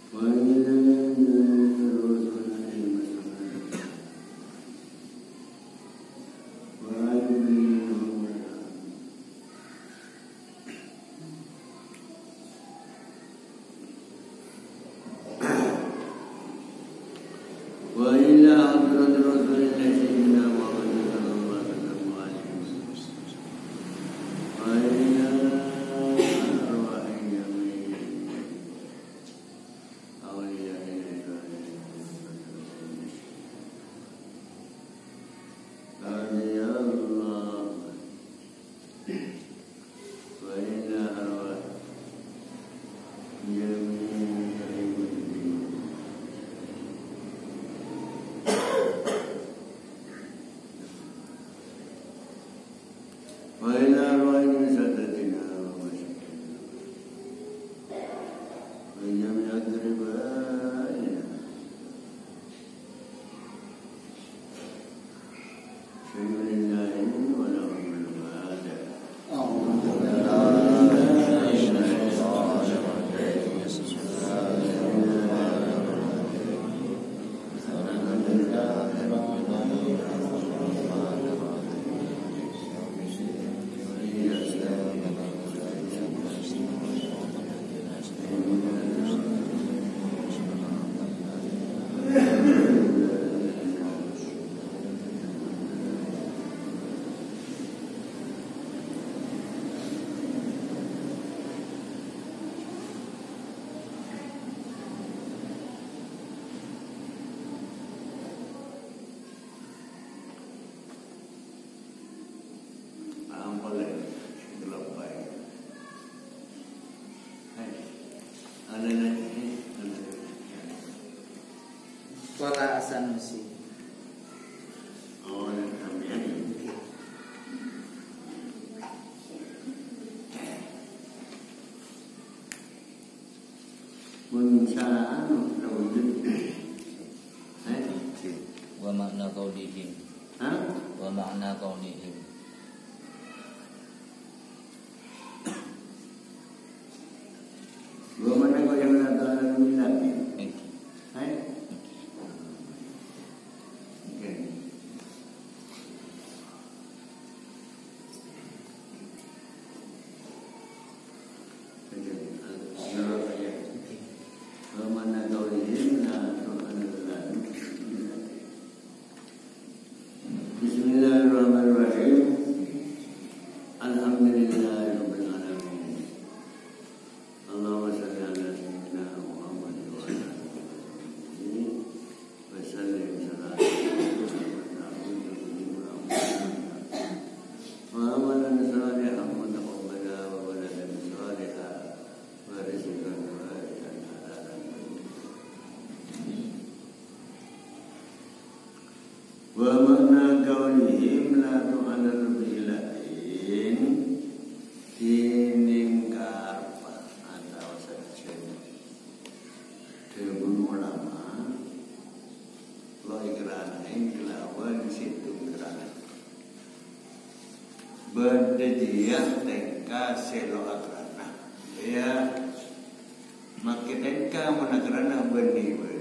Suara asan mesti. Oh, kemudian muncaan wujud. Wa makna qaulihim. Wa makna qaulihim. Wa makna kau yang mengatakan milaki. Wa makna qaulihim la tu'alal bilain tining karpa atau sejen demun ulama lo ikrana ing kelawan situ ikrana berdejian tengka selo akrana ya makin tengka menakrana benih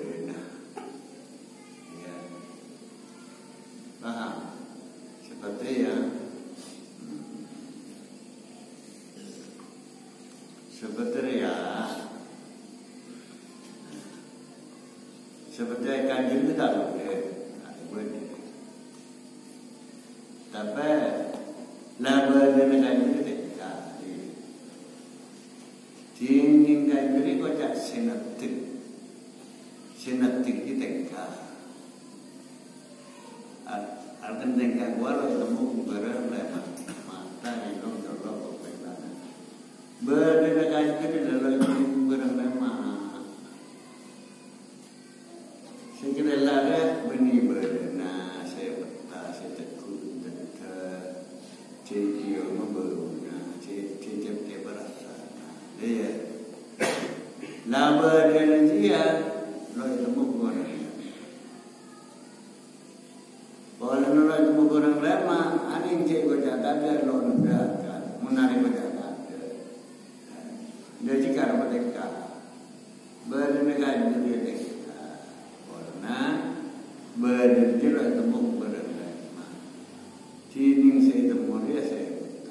seperti ya seperti kanjeng kita boleh tapi laba dengan kanjeng kita dinding kanjeng kau tak senatik kita akan tengah walau temu barang lemak mata itu kalau berpelan berdekat ke dalam barang lemak sekiranya lara benih berdana saya betah saya tekun tetap cio memberuna cio berasa dia laba dengan dia lo temu barang kalau nolak itu kurang lama, aning cek baca ada londa kan, menarik baca ada. Dia jika dapat mereka, bernegara kaji dia karena berdiri temu berdiri. Tining saya temu dia saya minta.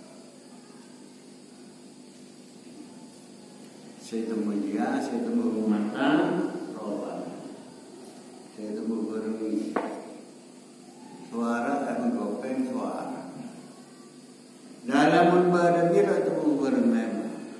Saya temu dia, saya temu rumatan, roban. Saya temu berdiri. Suara dan gopeng suara. Dalam berdiri temu berdiri.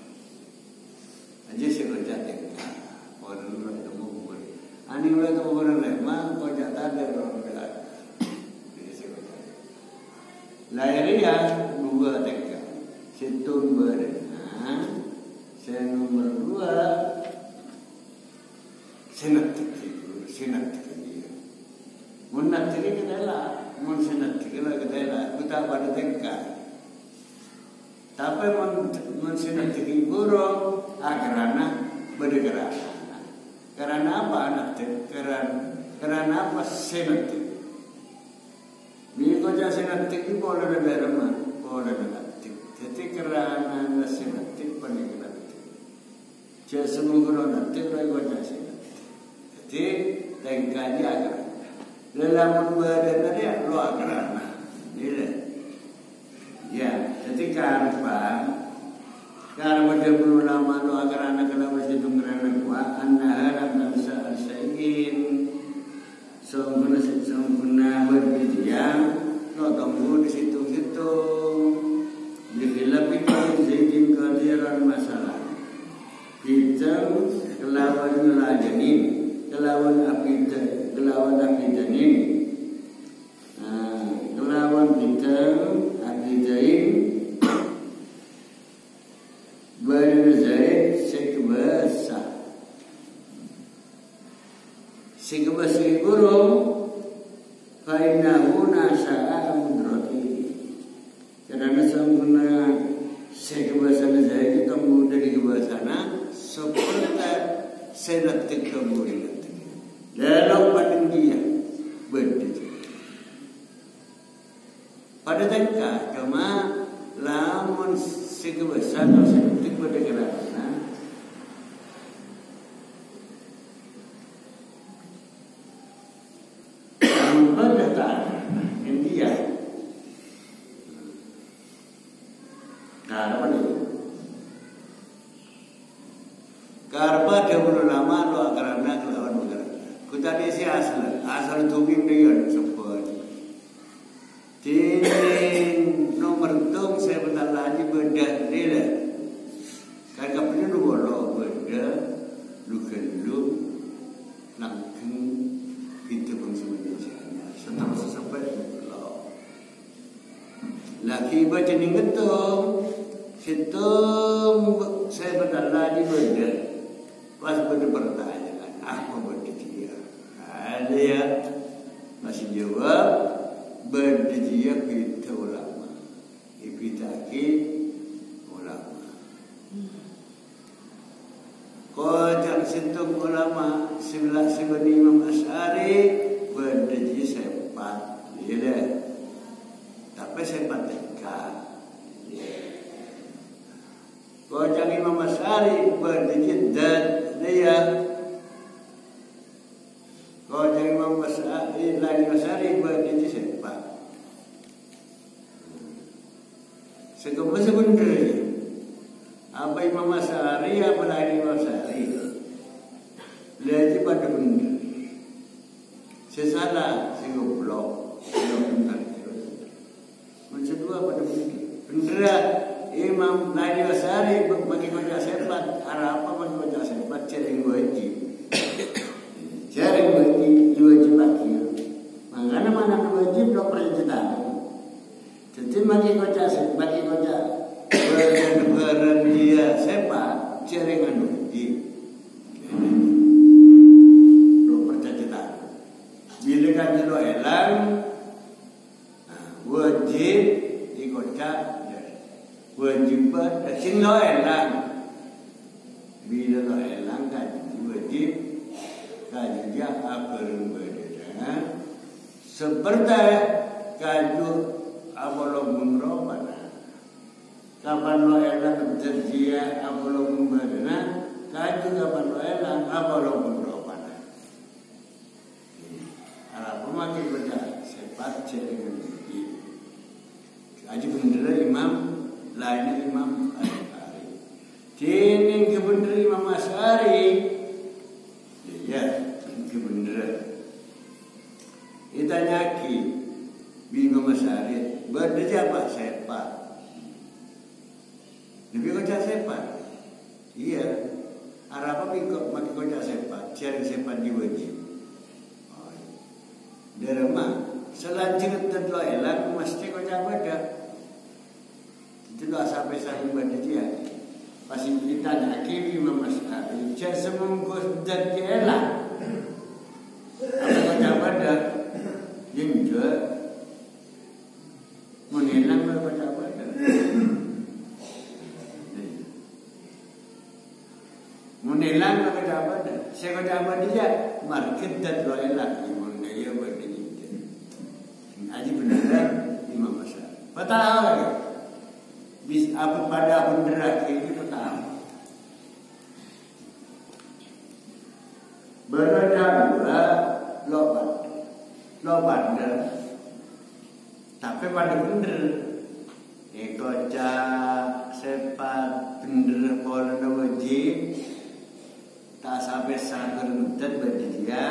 Aja saya kerja tengah, orang mulai temu berdiri. Ani mulai temu berdiri, mak kerja tadi orang berat. Jadi saya kerja. Lahirnya dua tengah, setun berdiri. Saya nomor 2, senat tiga. Munat tiga kita lah, mun senat tiga kita lah. Kita pada tengah. Tapi mun senat tiga burung. Karena bergerak. Karena apa anak tu? Karena apa senatik? Bila kau jadi senatik, boleh ada rumah, boleh ada natik. Jadi kerana senatik paling natik. Jadi semua orang natik, orang kau jadi senatik. Jadi tengkanya agar. Dalam badan dia luar kerana. Ini. Ya, jadi Karena dia belum lama tu agar anak kalau masih tunggu anak kuat, anak harap dan seingin sempurna berbijian, lo tunggu di situ dihilapi izin kehadiran masalah. Kita kelawan ngelajanin, kelawan apidanin, kelawan kita apidain. Berzait sekebasa burung fainahu nasa'a mudrati karena sempurna sekebasa zait temu dari kebasana seperti senatik kemudian dalam paling dia berdiri pada tengkah cuma lamun sekebasa atau senatik bergerak. Karena dia belum lama lo karena kelawan bergerak. Kita di sini asal tubing dia sempat. Tin nomor tung saya bentar lagi bedah dia. Kan kapnya lu bolong bedah, lu keluk, langkeng, pintu pengsebenarnya. Setelah sampai lo. Laki baca ni ngetung, situng saya bentar lagi bedah. Pas berpertanyaan, apa berdiri? Ada ya masih jawab berdiri kita ulama, ibitaki ulama. Kau jangan sentuh ulama sebelah Imam Asy'ari berdiri sempat, ya. Tapi sempat dekat. Kau jangan Imam Asy'ari berdiri dia kau jangan Imam Asy'ari berdiri sempat. Segala sebenarnya apa Imam Asy'ari apa lain Imam Asy'ari lihat pada benar. Sesalah segoblok benar. Macam dua pada benar. Imam Nabi Asy'ari bagi kerja sempat, apa bagi kerja sempat cering wajib lagi. Makanya mana wajib lo perintah. Jadi bagi kerja beran dia sempat ceringan wajib. Lo perintah. Bila kan lo elang, wajib dikocak. Wajibat sin lo elang bila lo elang kan wajib kan dia apa berbeda seperti kaju apa lo mengrobana kapan lo elang terjia apa lo berbeda kaju kapan lo elang apa lo berdoa pada? Arab memakai benda sepat dengan ini. Aji bener Imam lainnya Imam Al-Bukhari. Kini kebener Imam Asy'ari. Ya, kebener. Itanya ki Imam Asy'ari berdaya apa sepat. Lebih kocak sepat. Iya. Arab apa ikut makin kocak sepat, cari sepat di wajib. Derma selanjutnya tentu elang mesti kocak beda. Itu lah sampai sahih beda dia. Pasti ditanya kiri Imam Asy'ari, cari semungkus dan elang. Apa kocak beda? Jenjur mengelang kocak beda. Menilang nak kerja apa dah? Saya kerja apa dia? Market dan royal Imam Naya berdiri. Aji benar Imam Asy'ari. Petang lagi. Bis apa pada bendera ini petang. Berada dua lobat dah. Tapi pada bener. Ekoca sepat bener pola wajib. Tak sampai sabar dan berdia.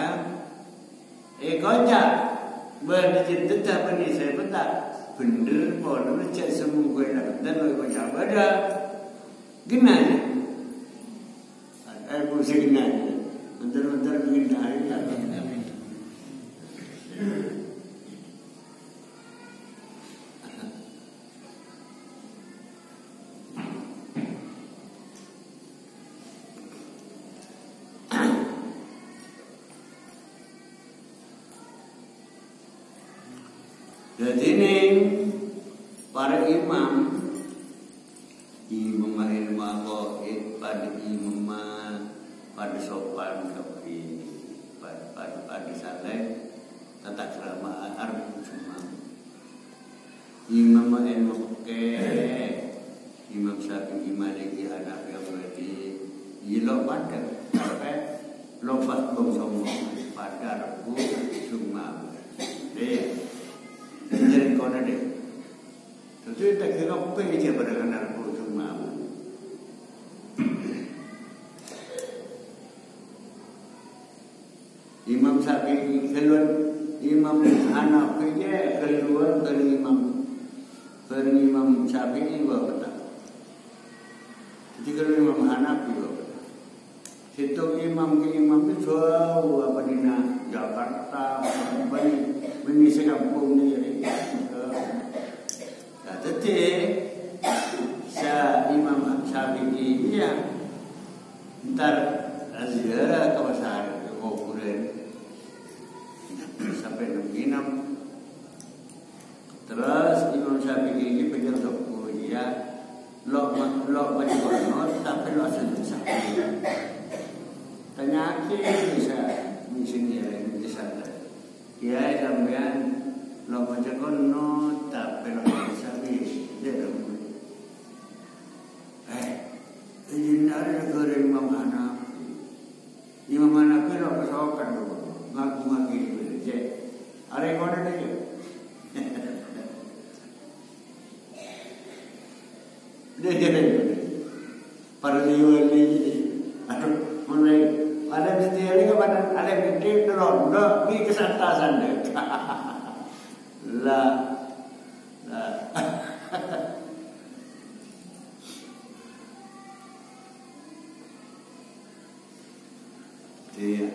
Kocak berdiri tetap ini saya petak bener pola cek semua gue nak dan lo kocak beda gimana? Mesti gimana? Bentar gimana? Jadi ini para imam ilmu aqaid pada imam pada sopan tapi pada saleh tata krama arbu semua imam ilmu fikih imam Syafi'i Maliki Hanafi berarti yilo pada sampai lompat bom pada arbu semua deh. Jadi kau ada, tentu tak kira apa yang dia berkenaan pun cuma. Imam Syafi'i keluar, Imam Hanafi dia keluar dari Imam Syafi'i bawa tak. Jadi kalau Imam Hanafi bawa tak. Situ imam itu jauh apa di Jakarta, Bani sekampung ni. Tetapi Imam Syafi'i dia ntar ziarah kawasan Kuburan sampai Nabinam. Terus Imam Syafi'i ini penjual toko dia lok berkonon tapi lo asal Syafi'i. Tanya bisa sini di sana. Ya sampean lo berkonon tapi lo Syafi'i dia dong. Ini ada negara Imam Hanafi. Imam Hanafi lo kesokan dulu. Ngaku-ngaku itu je. Ada yang mana dia? Dia para liwali ini. Mulai ada mesti ini kepada ada gede telur, dah pergi ke santasan deh. Lah. Dia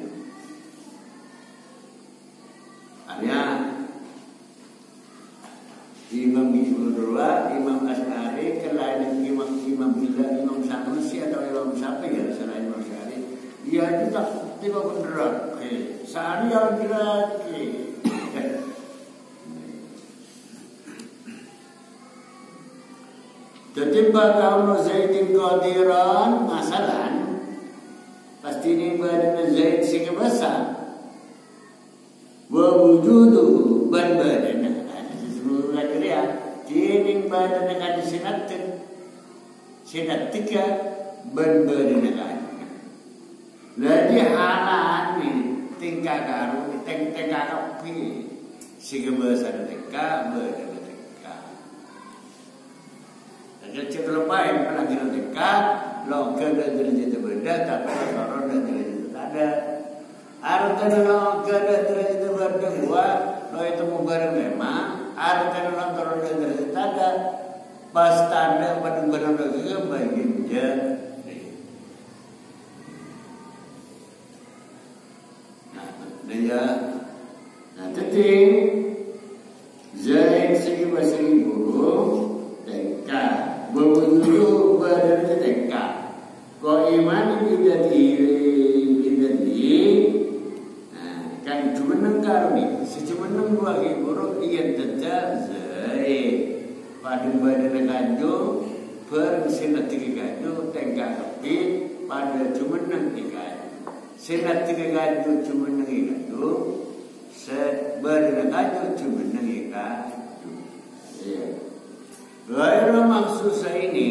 ada Imam Ibnurwa, Imam Asy'ari, kelain Imam Bila, Imam Sanusi atau Imam Syafi'i ya selain Imam Asy'ari. Dia juga tiba beneran. Sehari yang diraki. Jadi kalau Zaidin qadiran masalah pasti ini badan Zaid sing besar. Wa wujudu badan seluruh dia kini badan dengan sinat tiga badan Jadi halani tingkah karu tingkah kapi sehingga besar tingkah berada tingkah. Jadi ceklepain pelajaran tingkah lo kena derajat berbeda tapi orang derajat ada. Artinya lo kena derajat berbeda lo itu mau bareng memang. Artinya lo turun derajat ada. Pas tanda pada lagi bagiannya. Dia, nah jadi Zaid segi bahasa guru TK, berwudu berada TK. Kau iman bidati, nah kan cuma nengkar nih, secuma neng dua guru iyan tetap Zaid. Pada badan kanjo, bersenat tiga kanjo, tengah tepi pada cuma neng ikan. Senat tiga kanjo cuma neng ikan tu, badan kanjo cuma neng ikan. Gaya maksud saya ini,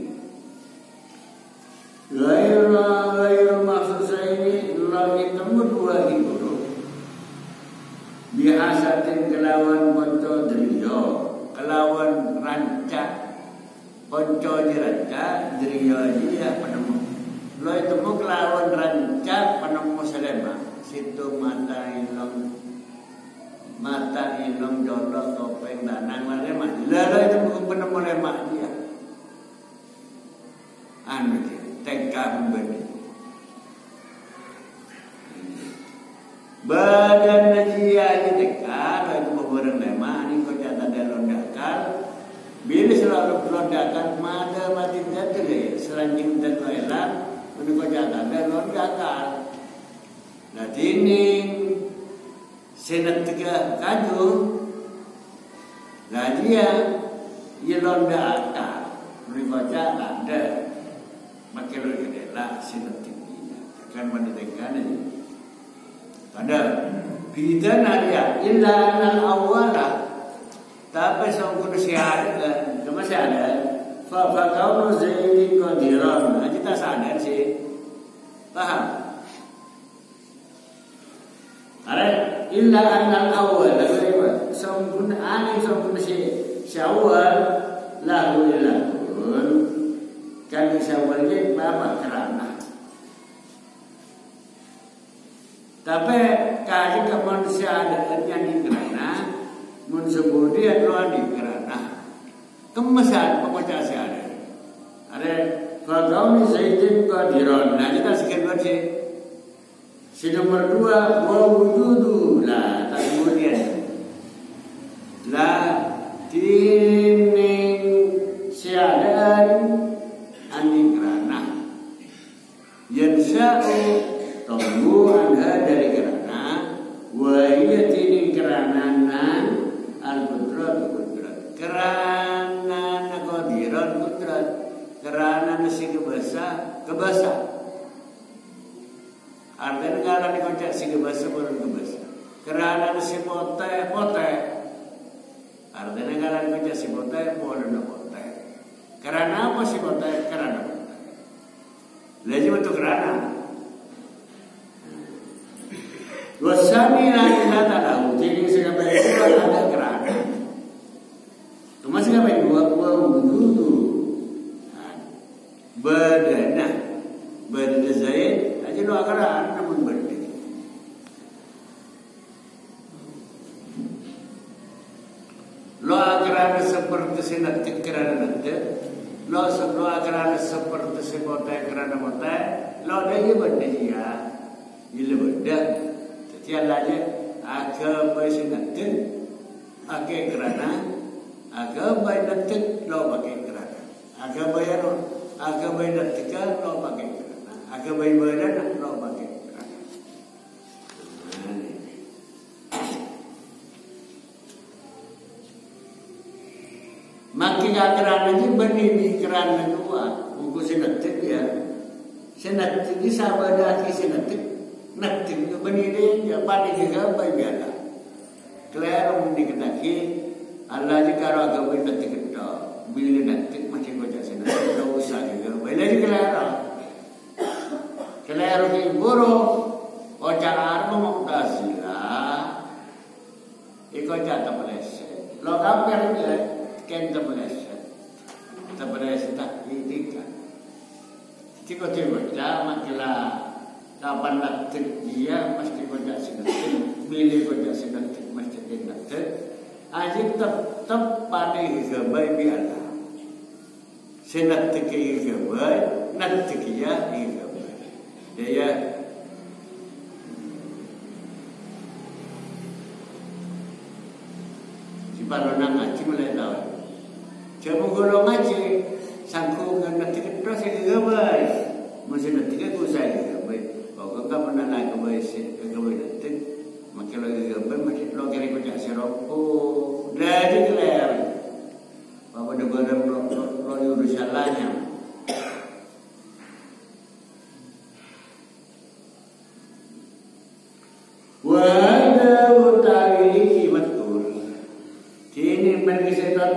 gaya maksud saya ini, lagi temu dua guru, biasa kelawan ponco drio. Kelawan rancak ponco di rancak diriyo dia penemu lo itu mau kelawan rancak penemu selema situ mata ilong jodoh topeng danang lemak lalu itu bukan penemu lemak dia anu dia tengkah memberi badan dia tengkah itu beberapa lemak ini kau jatah dia londakan bila selalu londakan mada mati jatuh selanjutnya dan lain-lain ini kau jatah dia londakan nah ini senat tiga kaju nah dia londakan ini kau jatah ada makin lebih lah senat tingginya kan pada tengah ini ada bidan ada illa anal awala tapi sangkut siada cuma siada fa kau zaidi qadiran kita sadar sih paham ada illa anal awala bagaimana sangkut ani sangkut si awal lahu illa kan si awalnya apa kerana tapi kaji kemanusiaan yang dikerana munsubudi adalah dikerana kemesan pembaca ada kalau ni Zaidin qadiran nah kita sekian bersih si nomor 2 wa wujudu lah tak kemudian lah tining siadan anikrana yansya'u tunggu anda dari kerana wahia tini keranan al-qudrat kerana qadiran qudrat kerana si kebasa artinya kalau dikocak si kebasa bukan kebasa kerana si pote artinya kalau dikocak si pote bukan pote kerana apa si pote kerana pote lagi betul kerana Wasami lagi nada tahu, jadi segala itu ada kerana. Cuma segala dua wudu, badan Zaid aja doa kerana namun berdiri. Lo kerana seperti sinat kerana nanti, lo kerana seperti sepotai kerana potai, lo dah berdiri ya, ini berdiri. Tiada agak baik nanti, agak kerana, agak baik nanti lo pakai kerana, agak baik nanti kan lo pakai kerana, agak baik badan lo pakai kerana. Makin kerana ni berdiri kerana dua, buku sinatip ya, sinatip ni sahabat lagi sinatip. Nating berdiri dia pada juga baik Kelar mendikataki Allah jika raga benda tiketah bila natik macam baca sana tak usah juga bila jika kelar Kalau buruk, oca arma Mu'tazilah, iko oca terpeleset. Lo kafir dia ken terpeleset, tak didikan. Tiko makilah kapan nak dia mesti kau jak senatik, bila kau jak senatik mesti senatik. Aji tetap pada hijabai biarlah. Senatik hijabai, natik ya hijabai. Dia si balonang ngaji mulai tahu. Cuma kalau ngaji sangku kan natik terus hijabai. Mesti natik aku saya hijabai. Kalau kau pernah naik hijabai natik, maka lagi hijabai mesti lo kira kau jak seropo. Jadi kelar. Apa negara lo urus salahnya. Wada utari betul. Kini pergi saya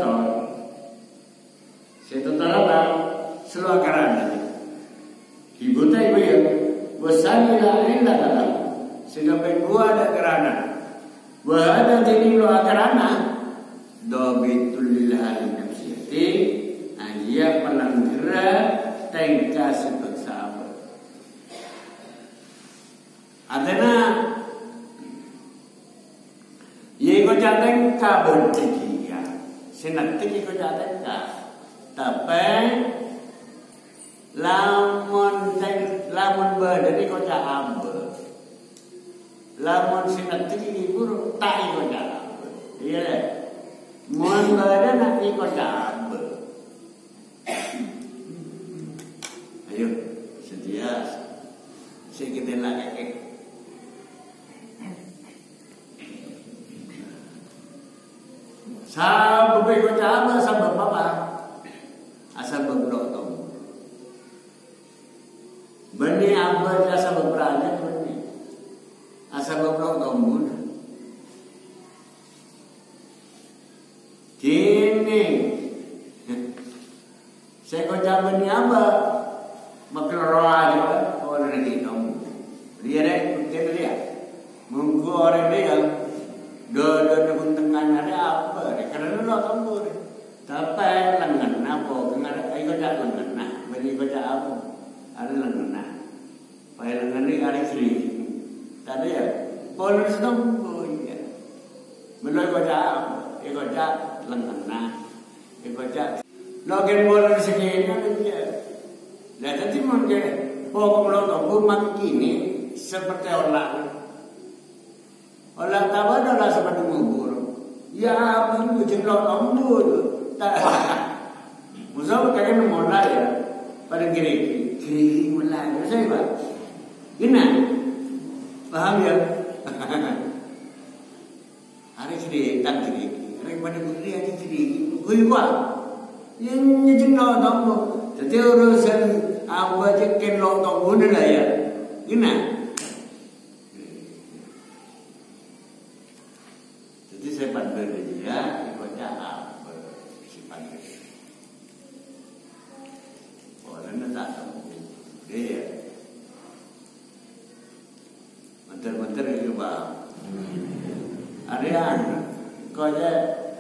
tonton apa? Seluar kerana. Ibu tak ibu ya. Wasanilah indah dalam. Sehingga gua ada kerana. Wada jadi lo kerana. Dobitul lilhal nafsiyati. Dia pelanggaran tengka sebesar. Adana. Ye ko jateng ka bertiki ya. Senatik ko jateng ka. Tapi lamun badani ko jaambe. Lamun senatik iki guru tak ko jaambe. Iya. Mun badan nak ko jaambe. Ayo setia. Sekite lagi. Sa berbego jama sa bapa asal beberapa bani apa jasa beberapa bani asal beberapa tahun kini saya kau jama ni apa makin roa dia orang lagi kamu dia dia munggu orang dia Dodo pun tengah ada apa? Kerana lo kamu ni. Tapi lengan apa? Kenapa? Ayo dah lengan nah. Bagi baca apa? Ada lengan nah. Pai lengan ni ada sri. Tadi ya. Polis kamu ya. Belum baca apa? Ayo baca lengan nah. Ayo baca. Logen polis segini dia. Lihat tadi mungkin. Pokok lo kamu makin ni seperti orang. Orang tahu adalah seperti mengubur. Ya, begitu jenglot ambul. Tak. Musuh kaya mulai ya. Pada kiri mulai. Saya pak. Gina. Paham ya? Hari kiri tak kiri. Hari pada kiri hari kiri. Kui kuat. Ini jenglot ambul. Setiap urusan apa jekin lot ambul dah ya. Gina. Dia ikutnya apa sifatnya? Orang tak tahu dia. Menteri itu bah. Ada kau je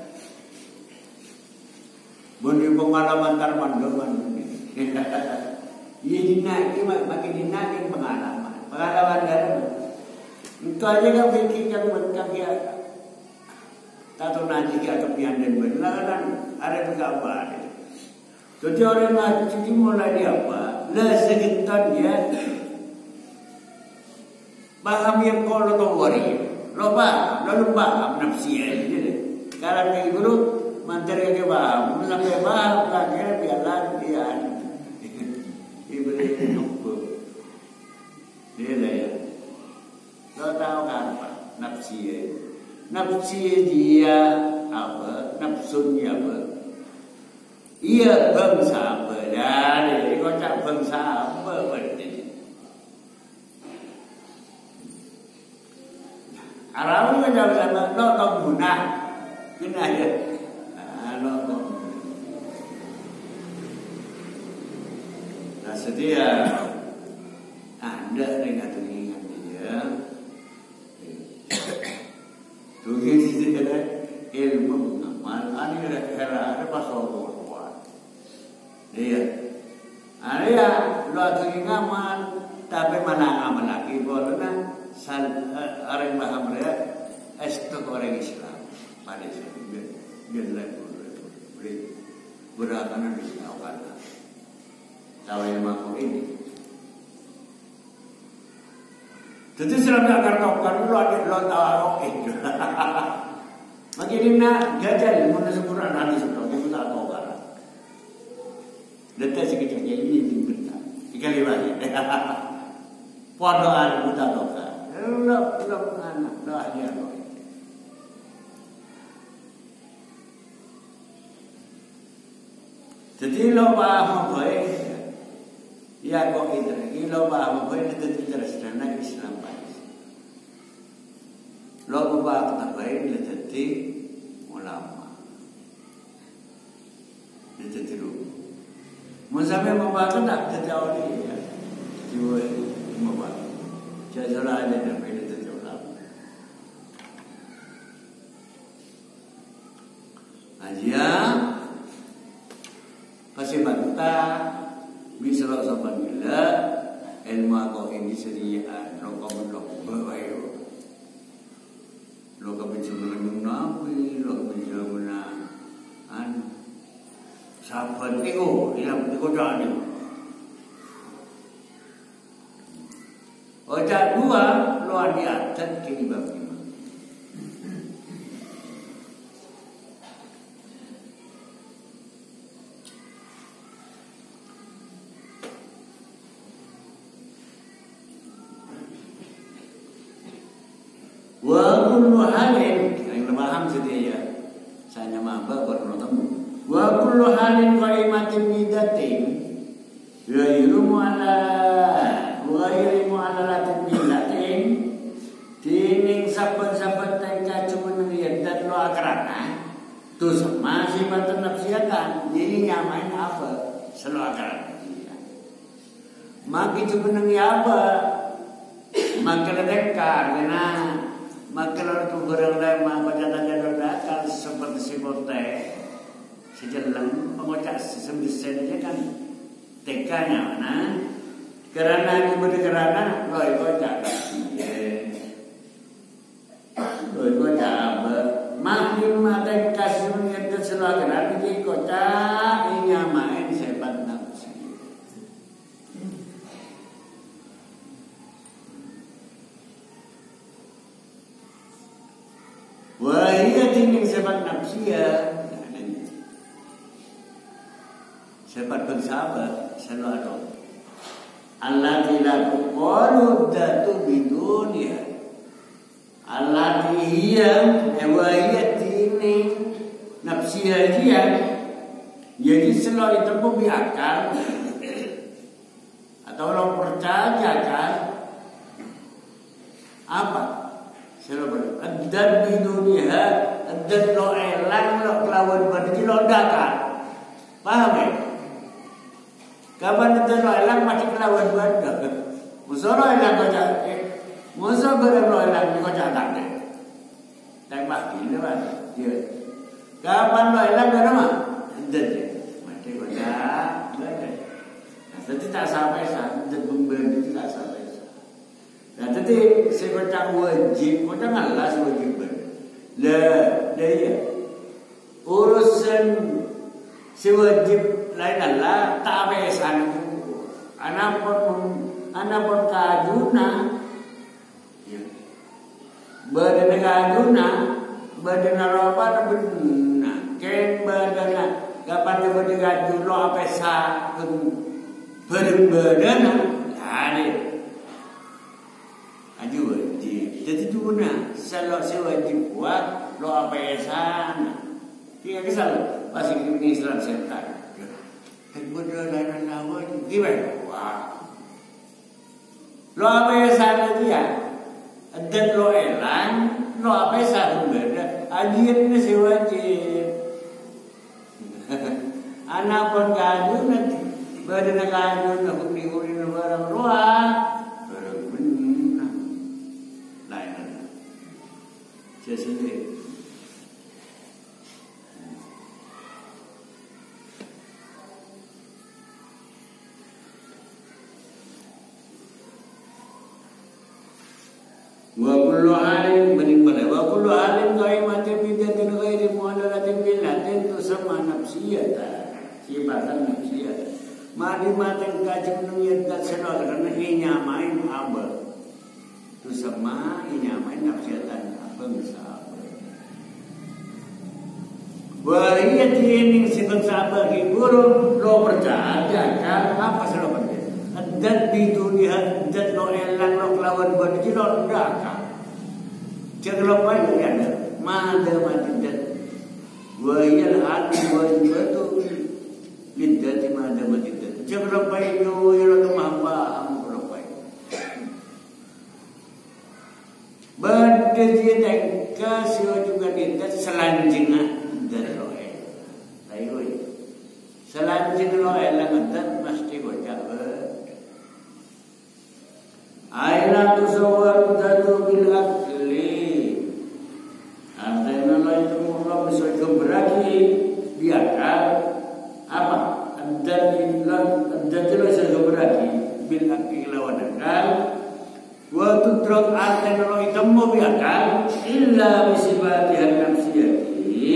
bunyi pengalaman termandu. Ia dinak, makin dinak pengalaman dari. Kau aja kan fikirkan berkaki. Tahu nanti kita kepian dan benar kan ada berkabar. Jadi orang ngaji mulai dia apa? Lah sekitar dia paham yang kalau tu wari, lupa nafsi aja. Kalau kayak guru materi ke paham, sampai paham lagi biarlah dia. Ibu nunggu dia lah ya. Lo tahu kan apa nafsi? Nafsi dia apa? Nafsunya apa? Ia bangsa apa? Dari kocak bangsa apa berarti? Arab kan jawab sama lo tak guna, guna ya. Lo tak. Nah setia, Tugi di sana ilmu mengamal, ani era pasal kuat. Iya, ya, lo tugi ngamal, tapi mana ngamal lagi bolehna orang paham dia, estok orang Islam, pada sini dia beri berakanan di sini awalnya. Tahu yang mau ini. Jadi selama akan kau lo ada lo tahu itu. Makin nak gagal mana sempurna nanti sudah kita tak tahu kan. Letak sekejapnya ini diberita. Ikali balik. Podoan kita tahu kan. Lo anak lo aja lo. Jadi lo paham baik. Ya kok itu, lo paham baik itu terus dana Islam baik. Lo paham baik itu jadi ulama. Itu jadi lo. Musampai membangun tak terjauh dia. Jiwa membangun. Jajalah ada dan baik itu jadi ulama. Aja pasti bantah. Misal sahabat bila ilmu kau ini serian, lo kau belum berwayo, lo kau bisa mengenali, lo bisa mengenal, sahabat itu, yang itu jadi. Otak dua, lo ada atas kini bagi. Wa kullu halin yang paham sedia saya mamba baru tamu wa kullu halin qaimatin bidatin ghairu mu'allalatin bidatin tining saban-saban tengka cuma ngeliat dan lo akrana tu sama sifat nafsiatan jadi nyamain apa selalu akrana maki cuma nengi apa maka ledekar kena maka lalu berang baca tanda akal seperti si bote sejalan pengocak sembisen aja kan tekanya mana kerana diberi kerana loi kocak apa makin mata kasih mengerti selalu kerana di kocak ini main sebat nafsu. Wahia tinggi sebat nafsia, sebat bersahabat selalu ada. Allah tidak berqalu datu bidunia. Allah dia wahia tinggi nafsia dia. Jadi selalu itu pun akal atau orang percaya kan apa? Selalu adat di dunia, adat lo elang lo kelawan berarti lo dakar, paham ya? Kapan adat lo elang mati kelawan berarti, musuh lo elang kau cak, musuh berem lo elang kau cak tak deh, tak pasti ni kan? Kapan lo elang berapa? Adat je, mati kau cak, berarti. Jadi tak sampai saat adat pembeli tak sampai. Nah, tadi saya kata wajib, kau jangan las wajib ber. Lah, dia urusan si wajib lain Allah tak besan. Anak pun kajuna, badan kajuna, badan apa benar. Ken badan kapan dia badan kajuna apa sah berbadan ada. Aju wajib, jadi duna. Kalau si wajib kuat, lo apa ya sana? Tiga kesal, pasti ini Islam setan. Kemudian lain lawan, gimana? Wah, lo apa ya sana dia? Dan lo elang, lo apa ya sana beda? Ajir ini si wajib. Anak pun kaju nanti, badan kaju nak kuning barang luar. sendiri. Wa kullu alim bening pada wa kullu alim qaimatin bidatin ghairi mu'allalatin billatin tusamma nafsiyata sifatan nafsiyata madi maten kajeng nuyat kat sedot karena inyamain abah tusamma inyamain nafsiyatan abah misal wa iya tining sifat sabar guru lo percaya kan apa sih lo percaya adat bidu lihat adat lo elang lo kelawan badu lo ndaka cakap apa yang ada mada madidat wa iya hati wa batu lidat mada madidat cakap apa yang lo mahba am apa bade dia kasih juga lidat selanjingnya dari lo ayo selanjing lo elang adat mesti bocah aina tusawwar datu bil akli artinya lo itu mau bisa berarti biarkan apa dan lo bisa berarti bil akli lawan akal wa tutruk artinya lo itu mau biarkan illa bisifatihan nafsiyati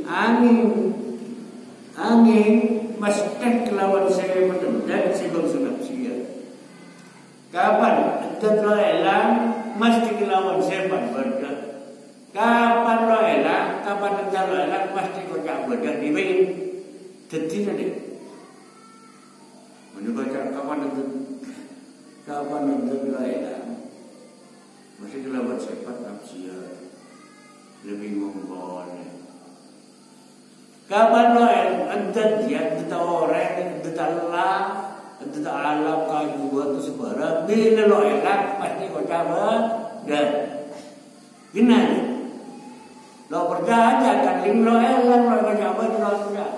angin mesti lawan saya mendendak sebab nafsiyat kapan dan lo elang mesti lawan sepan berdak. Kapan lo elang, kapan lo elang mesti kocak berdak di main. Jadi nanti, menurut kapan lo elang mesti lawan sepan nafsiyat lebih mongkol. Kapan lo elang ada dia, ada orang, ada Allah. Tidak alam kayu itu sebarang bila lo enak pasti kau coba dan gini lo percaya kan ling lo enak lo kau coba lo sudah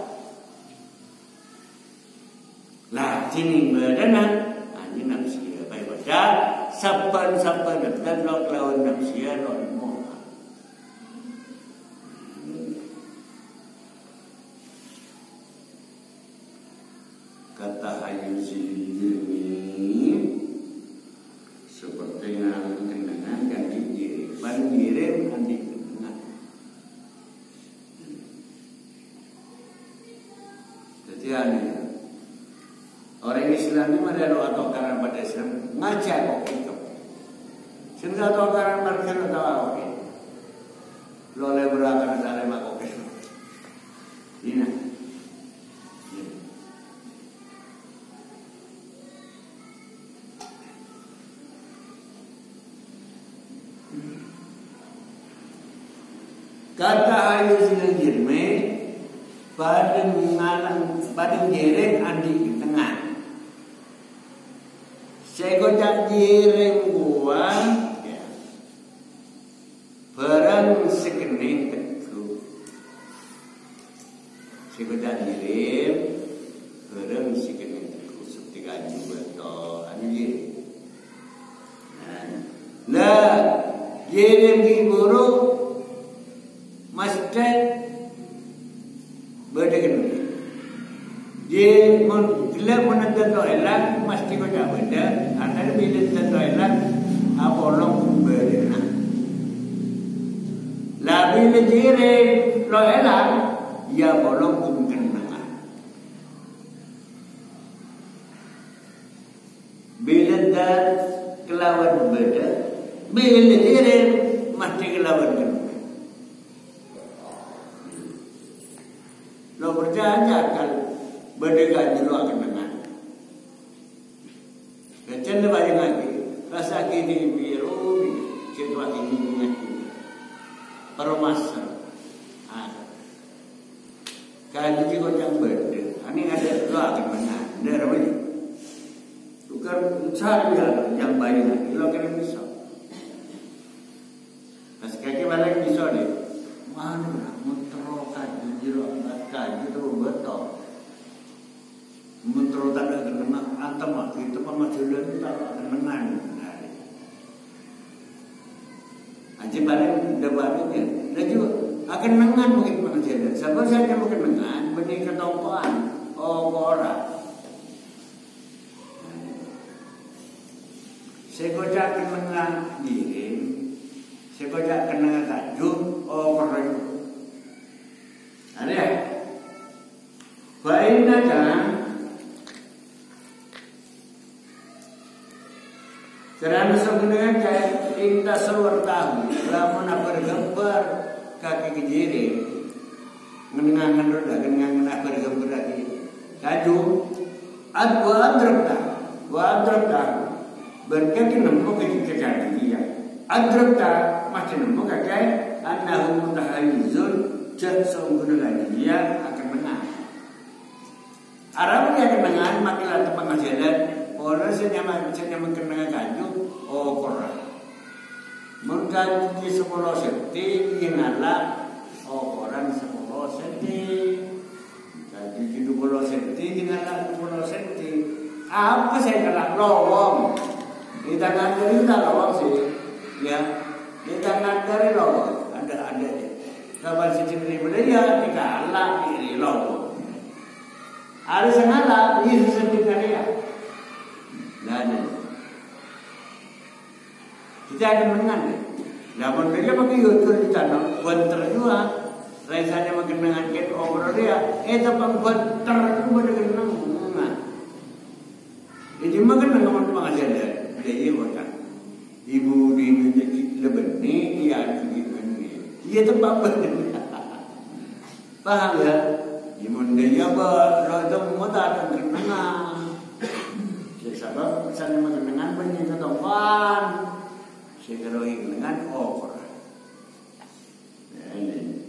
lah sini bedana ini nafsia baik baca saban dan lo kelawan nafsia lo mau kata ayat ini seperti yang kenangan dan dikirim dan dikenang. Jadi orang Islam ini ada atau karena pada Islam ngajar kok itu. Sehingga atau karena mereka tahu oke. Lo leberakan dalam aku itu. Ini. Kata ayat sinagirme padang jereng andi di tengah. Saya kocak jereng gua barang sekening teguh. Saya kocak jereng barang sekening teguh seperti kaji betul andi. Lah jereng giburu masjid berdekat. Dia bila menentu toilet mesti kau jaga benda. Antara bila menentu toilet apolong berdekat. Lah bila jire toilet ya apolong mungkin nengah. Bila dah kelawan benda, bila jire mesti kelawan benda. Lo percaya kan berdekat di luar kenangan. Kecil banyak lagi. Rasa kini biru, situasi ini permasalahan. Kalau jika yang berde, ini ada luar kenangan. Ada apa ini? Bukan cari yang banyak lagi. Lo kena bisa. Pas kaki balik bisa deh. Mana menterokan jiro kaji itu betul. Mentero tanda kenang antam itu pemajulan itu tak kenangan. Aja balik debatnya. Dan juga akan mengan mungkin pengajian. Siapa saja mungkin mengan benih ketompoan orang. Sekojak menang giring, sekojak kena kajuk orang. Ada ya? Baik aja. Kerana sebenarnya kita seluar tahu, lamun bergambar kaki kejiri, menengangan roda, menengangan bergambar kaki kaju, adrepta, berkaki nemu kaki dia, adrepta macam nemu kaki, anahu mutahalizun, jad seumur dia akan menang. Arab dia akan menang, makilah tempat pengajian. Orang senyaman kena kaju, korang. Mengkaji 10 senti, ingatlah, orang 10 senti. Kaji 20 senti, ingatlah 20 senti. Apa saya kena lowong? Di tangan dari tak lowong sih, ya. Di tangan dari lowong, ada. Kapan sendiri berdaya, dikalah diri lowong. Ada sengalah, ini sendiri dia. Dan kita akan menang. Namun mereka pakai YouTube di tanah, banter juga. Rasanya makin mengaget over dia. Tapi banter juga dengan menang. Jadi makan dengan pengajian dia iya bukan. Ibu di lebih ni, ia begini. Ia tempat begini. Paham ya? Imun dia berada muda dan menang. Sebab saya mengenang banyak ketompan, saya kerohi dengan orang. Ini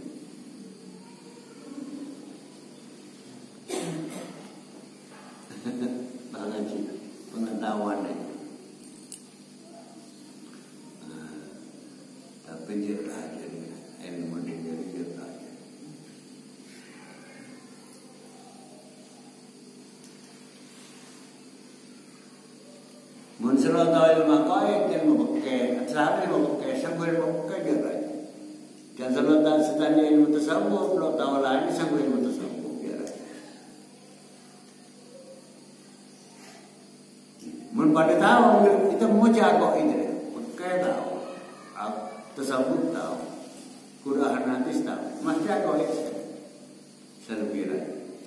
banget sih pengetahuan ini. Tapi dia aja ilmu dia aja. Muncul tahu ilmu kaya dia membuka, sehari membuka, sambil membuka juga. Dan kalau tak setanya ilmu tersebut, kalau tahu lagi sambil ilmu tersebut, ya. Pada tahu kita mau jago ini, pakai tahu, tersebut tahu, kudahan nanti tahu, mas jago itu, selebihnya,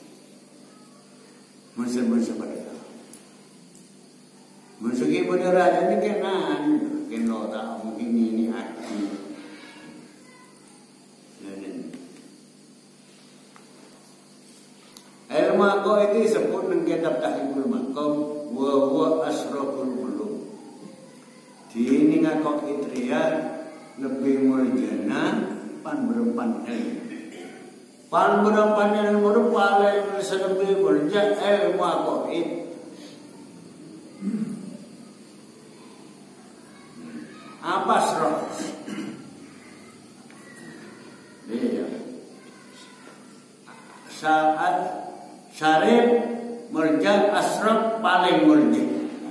muncul pada tahu. Musuhi berdera ni kenan, kena tahu ini hati. Ilmu aku itu sebut dengan kitab tahibul makom, wa asraful muluk. Dini ngakok itria lebih muljana pan berempan ilmu. Pan berempan ilmu paling selebih mulia ilmu aku itu. Apa asraf? Iya. Saat syarif murja asraf paling murja.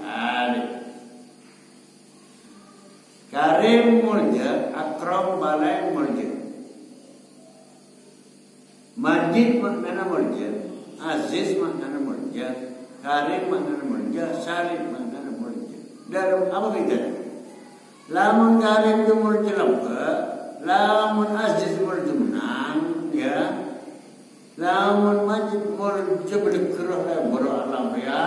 Karim murja, akram paling murja. Majid maknanya murja, aziz maknanya murja, karim maknanya murja, syarif maknanya murja. Dalam apa beda? Lamun karim itu murja lemah, lamun aziz murja menang, ya. Lamun majid murja berkerah beralam ya.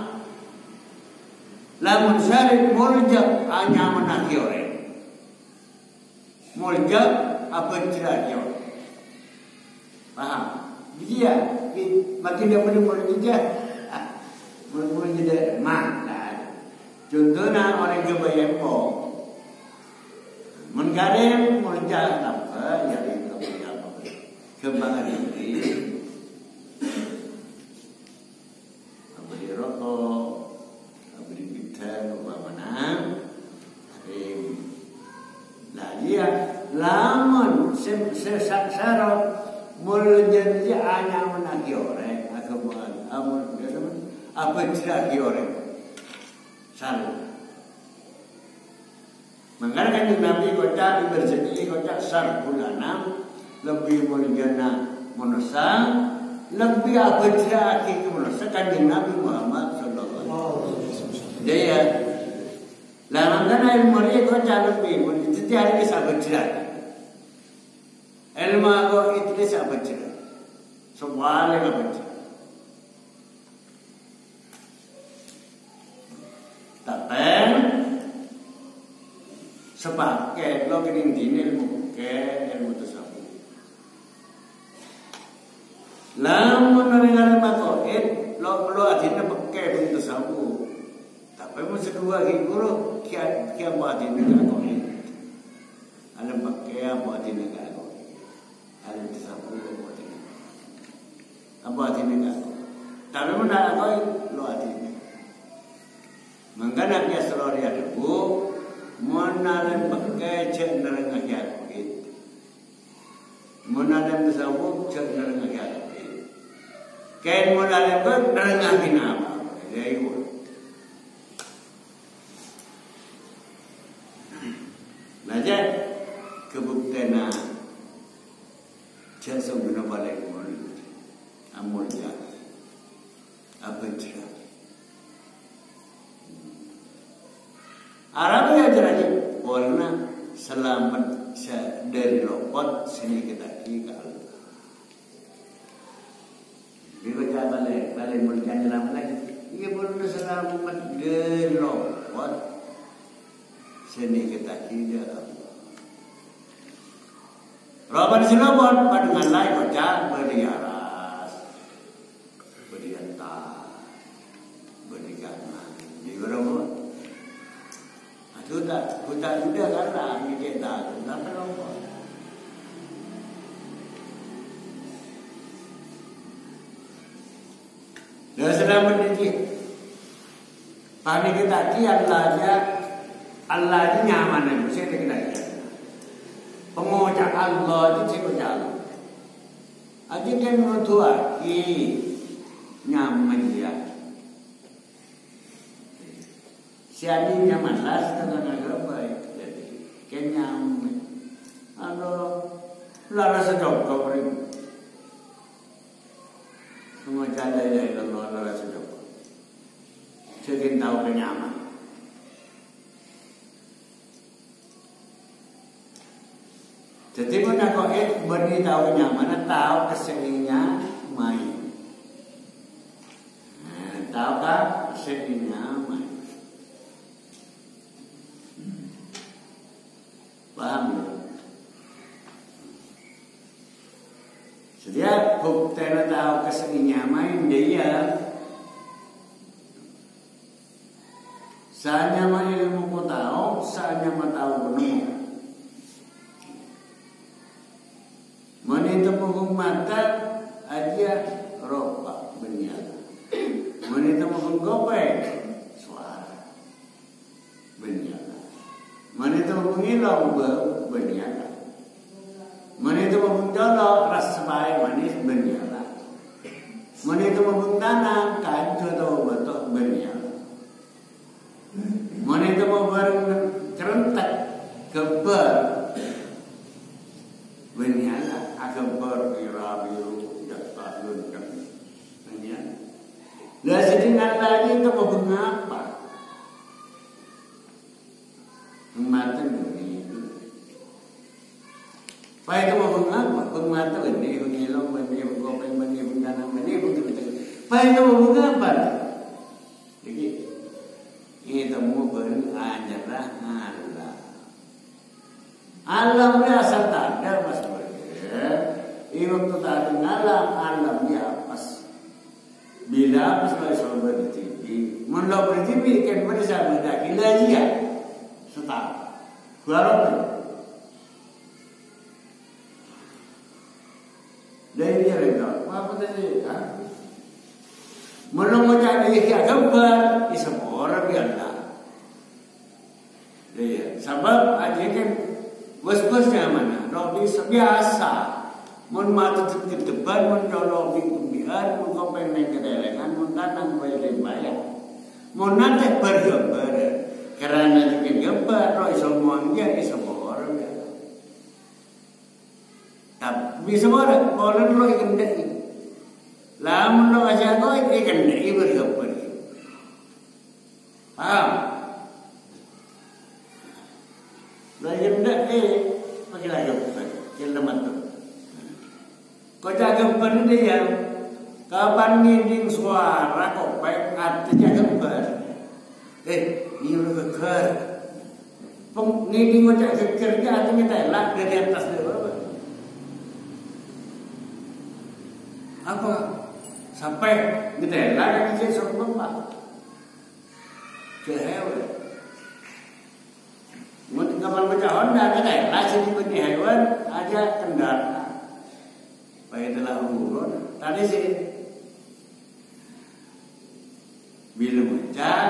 Lamun syarif murja hanya menaki orang. Murja apa tidak dia? Paham? Dia makin dia boleh murja, murja dia mana? Contohnya orang kebayang pun. Mengkarim murja apa? Ya itu apa? Kembangan ini, apa di rokok, apa di pita, apa mana? Nah dia lamun sesarap murja dia hanya menagi orang, agama amun apa tidak orang, salah. Makanya kan Nabi kocak bersedih kocak sarbulanam lebih mulia manusia lebih abadi ke manusia kan Nabi Muhammad Sallallahu Alaihi Wasallam. Dia Lamangkan ilmu dia kocak lebih mulia setiap hari abadi. Ilmu aku itu dia abadi. Semua lagi abadi. Tapi sepakai lo kini ilmu ke ilmu tersebut. Lamun nari makoid lo adina pakai ilmu tersebut. Tapi mesti dua guru kia buat adina makoid. Ada pakai buat adina makoid. Ada tersebut buat adina. Apa adina makoid? Tapi mana makoid lo adina. Mangkana kia selori adaku. Monalan pakai cek nerang akhirat. Monalan bersawuk cek nerang akhirat. Kain monalan ber nerang akhirat. Jadi belajar kebuktian cek sungguh balik amulnya apa cerah. Arab ya jadi warna selamat dari lopot sini kita ke Allah. Dibaca balik mulia selamat lagi. Ia warna selamat dari lopot sini kita ke Allah. Rabbana silapon dengan lain baca beriaras, beriantah, berikanlah di berapa. Sudah karena kita tahu, tak perlu. Dan selama ini, pada kita Allah itu nyaman itu saya tidak pengocak Allah itu cukup jalan. Aja kan mutua nyaman dia. Siadi nyaman lah setengah agak baik jadi kenyang lara sejauh ini semua jalan dari Allah lara sejauh sedikit tahu kenyaman jadi pun aku beritahu nyaman tahu keseninya main tahu kan keseninya main. Paham ya? Setiap bukti tahu keseninya main dia saatnya main ilmu ku tahu saatnya tahu penuh menita punggung mata aja ropak benyala menita punggung gopeng suara benyala Manito mengilau berniaga. Manito mengjolok rasa baik manis berniaga. Manito mentanam kacu atau batok berniaga. Manito kerentak keber berniaga. Keber biru jatah luntang berniaga. Lah sedingan lagi itu mau mengapa? Mata ini, Pak itu mau mengapa? Mata ini, mengilong ini, menggopeng ini, mendanam ini, begitu. Pak itu mau mengapa? Jadi kita mau berajarlah Allah. Allah berasal tanda mas berke. Iwak tu tadi ngalam Allah dia pas. Bila pas kalau sobat di TV, menlau di TV kan bersama berdaki lagi. Setahun, baru dari dia itu, apa tadi? Menunggu jadi gambar, semua orang biasa. Dia, sebab aja kan bos-bosnya mana, lobby biasa, mun mata tetap depan, mun lobby kumbiar, mun kopeng naik kedelengan, mun tanang bayar, mun nanti bergambar. Karena bikin gambar, roh semua ya semua orang ya. Tapi semua orang boleh lo ikan dek. Lamun lo aja kau ikan dek berkepar. Paham? Lo ikan dek pakai lagi apa? Kita mantap. Kau jaga kepar dia. Kapan ngiding suara kok baik artinya kepar. Ini udah kekar. Ngiding ngocak kekerja artinya telak dari atas dia berapa? Apa? Sampai ngetelak kan saya suruh bapak. Kehewan. Mungkin kapan baca Honda ngetelak sini benih hewan aja kendaraan. Baik telah urun. Tadi sih bila baca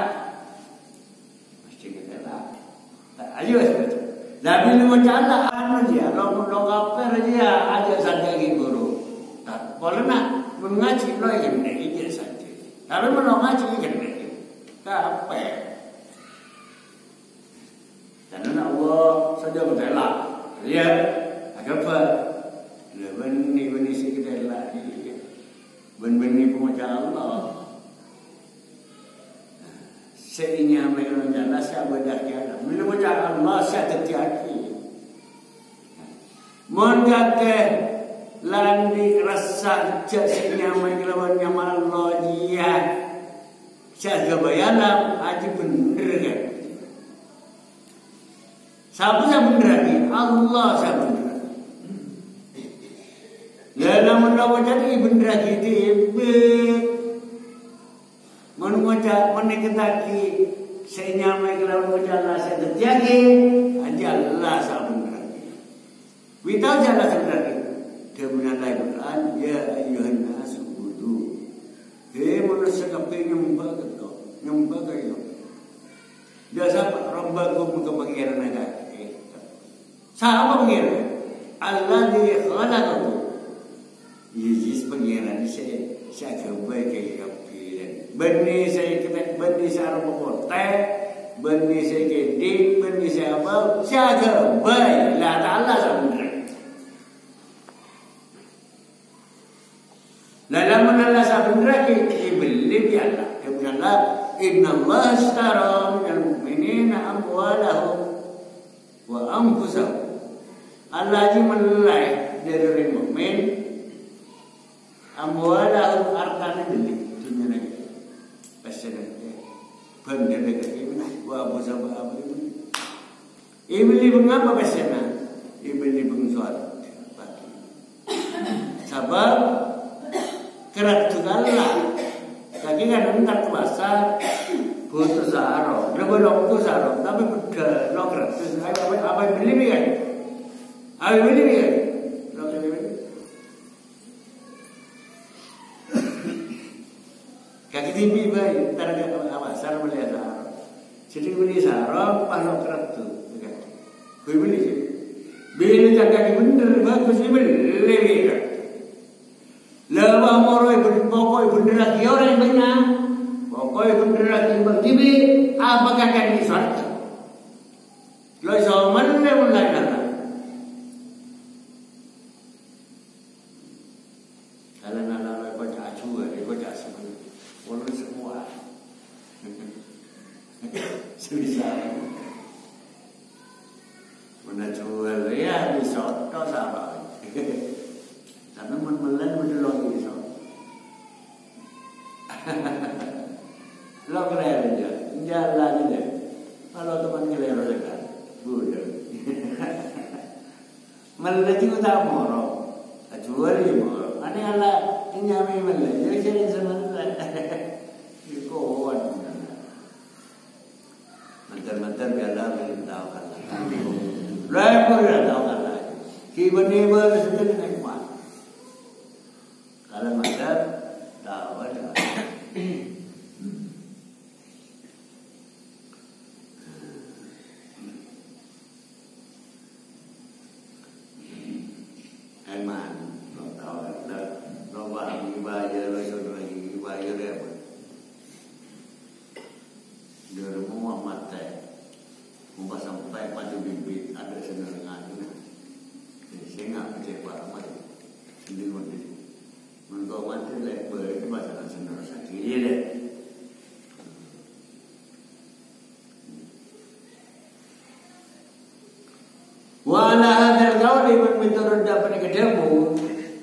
ayo baca. Dah bila macam anu dia, lo kaper dia ada saja guru. Tak boleh nak mengaji lo yang ini je saja. Tapi mengaji yang ini, kaper. Dan Allah saja bertelak. Dia agak apa? Benih si kita lagi. Benih pemacaan Allah. Seinya mereka jalan siapa dah jalan. Bila macam Allah saya tertiaki. Mengkata landi rasa jasinya mereka nyaman Allah dia. Saya kebayaran aja bener kan. Siapa yang bener lagi? Allah saya bener. Dalam mendapat jadi bener lagi tiba. Mengucap menikmati senyamai kalau mengucap saya terjadi aja Allah sebenarnya. Kita jalan sebenarnya. Kemudian Al-Quran ya ayuhan nas budu. Manusia kape nyembah kau. Dia siapa? Rabbakum kebagian naga. Siapa pengiran? Allah dia khalaqakum. Yesus pengiran saya kebaik kayak benih saya kena benih saya berkotak, benih saya kedik, benih saya apa? Siapa baik lah Allah sebenarnya. Dalam Allah sebenarnya iblis Allah. Ibn Allah, Inna Allah astara minal mu'minina amwalahum wa anfusahum. Allah menilai dari orang mukmin amwalahum hartanya beli dunia lagi. Benda dekat ini, wah bos apa ini? Ibli mengapa pasana? Ibli bengsuat. Sabab kerat juga lah. Lagi kan entar kuasa butuh sarong, lebih butuh sarong, tapi beda lo kerat. Apa beli kan? Apa beli kan? Kaki tibi bayi, targa apa? Sarong beli sarong. Jadi beli sarong, paling kerat tu. Kau beli je. Beli jaga bener bagus ni beli kan. Lepas moroi pokoi bener lagi orang benar. Pokoi bener lagi bertibi, apa kakak ni sarga? Lo zaman ni mulai dah. Kalau nak kau cak acu, kau cak semua. Walau semua sebisa mana jual ya di soto sama tapi menelan mendelok di soto lo keren aja jalan aja kalau teman kelero dekat budak menelan juga tak moro jual dia moro ada ala nyamai menelan jadi jadi sebenarnya Mantar biarlah beritahu Allah. Lain beritahu Allah. Kibani bersedia dengan kuat. Kalau mantar tahu ada. Eman, tahu ada. Lo bagi bayar, lo sudah lagi bayar apa? Dia rumah mata, sampai pada bibit. Hindi mo din. Mengkau lek ber itu bahasa senor sakit dia deh. Wala hadal kauli man miturun dapat kedamu.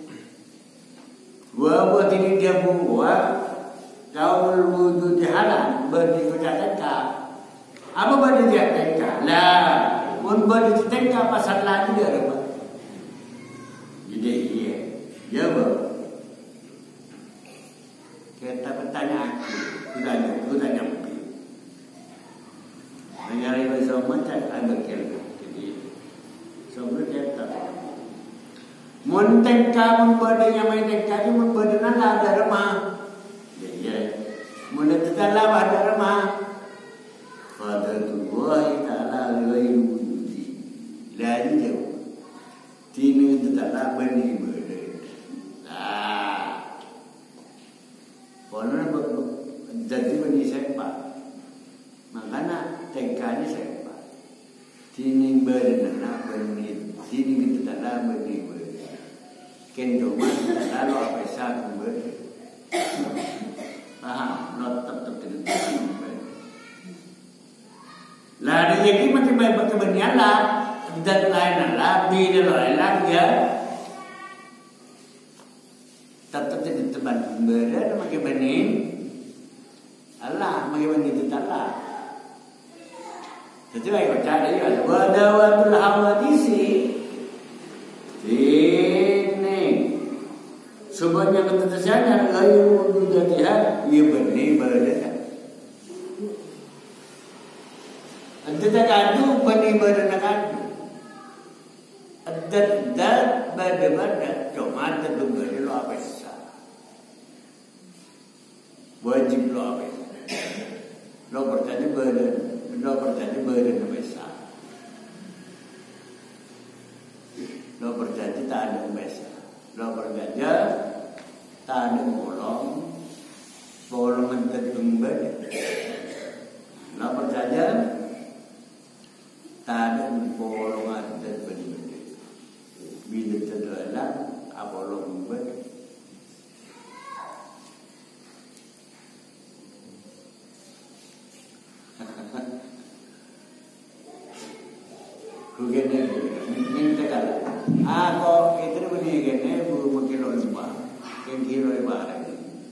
Wa buat ini dia buat kaul wujud halal berdikutan ka. Apa berdikutan ka? Lah, mun berdikutan ka pasal lagi dia apa? Jadi iya, jawab. Kita bertanya aku, sudah nyampe. Mencari bahasa macam ada kelak. Jadi, semua kita. Mun tengka mun badanya main tengka ni mun badana lah ada remah. Ya, mun tetala ada remah. Pada tubuh Taala lagi wujudi. Lagi jauh. Tini tetala bani berde. Orang jadi bani siapa? Makanya tengkanya siapa? Tini berdana bani, tini kita tak bani berde. Kendo mana lalu apa sah berde? Faham? Not tetap berde. Lalu jadi macam apa kebenaran lah? Dan lain lah, bina lain lah ya. Tetap jadi teman berde, makin bening. Allah, makin bening itu Allah. Jadi baik baca dia. Wadawatul hawadisi. Ini. Sebenarnya ketetesannya layu wujudatiha, ia bening berde. Anda tak kadu bening berde nak kadu. Anda berde cuma anda tunggu lo apa sah. Wajib lo apa sah. Lo bertanya berde apa sah. Lo bertanya tak ada apa sah. Lo bertanya tak ada bolong menjadi berde. Lo bertanya tak ada bolong menjadi berde. Bila terdalam apa lo membuat? Kugene minta kala. Ako itu begini gene bu makilo lupa. Yang kilo ibarat.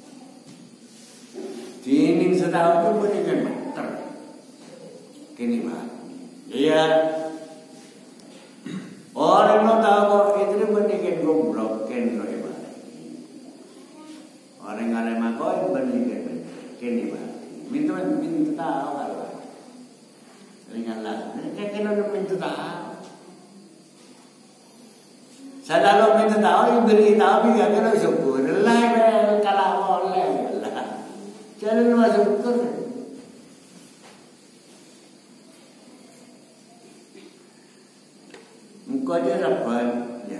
Tining setahun tu begini kan ter. Kini mah. Iya. Orang no tahu itu benih kan goblok kan lo ibarat. Orang kalau makoi benih kan ibarat. Minta tahu kalau. Ringanlah. Kan lo minta tahu. Saya lo minta tahu beri tahu juga kalau syukur. Lah kalau boleh lah. Jangan lo syukur. Kau dia dapat, ya.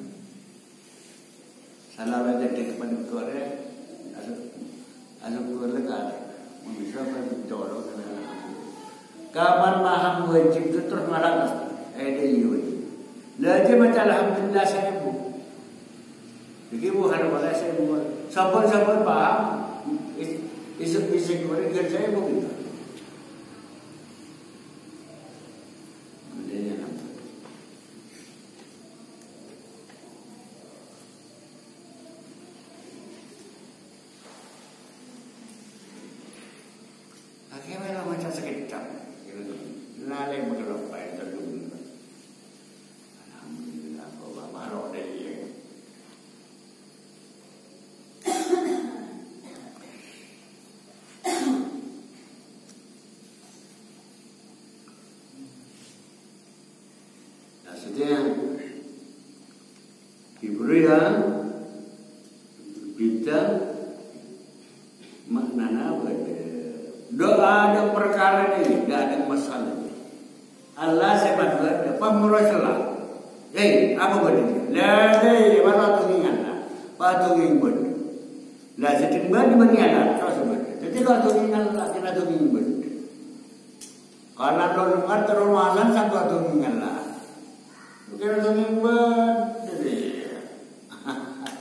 Salah baca dekat pada korek, asal korek ada. Bisa berbicara. Kapan paham wajib itu terus malam ada iuran. Lagi macam alhamdulillah saya bu. Jadi bukan apa saya bu. Sabar paham. Isu korek kerja saya begitu. Kita maknanya apa? Doa ada perkara ini, tidak ada masalah. Allah sebab apa muraslah. Apa benda? Lagi mana tungingan lah, patungin benda. Lah sedang benda lah, terus benda. Jadi kalau tungingan lah, kita tungin benda. Karena kalau dengar terumalan satu tungingan lah. Kita tungin benda.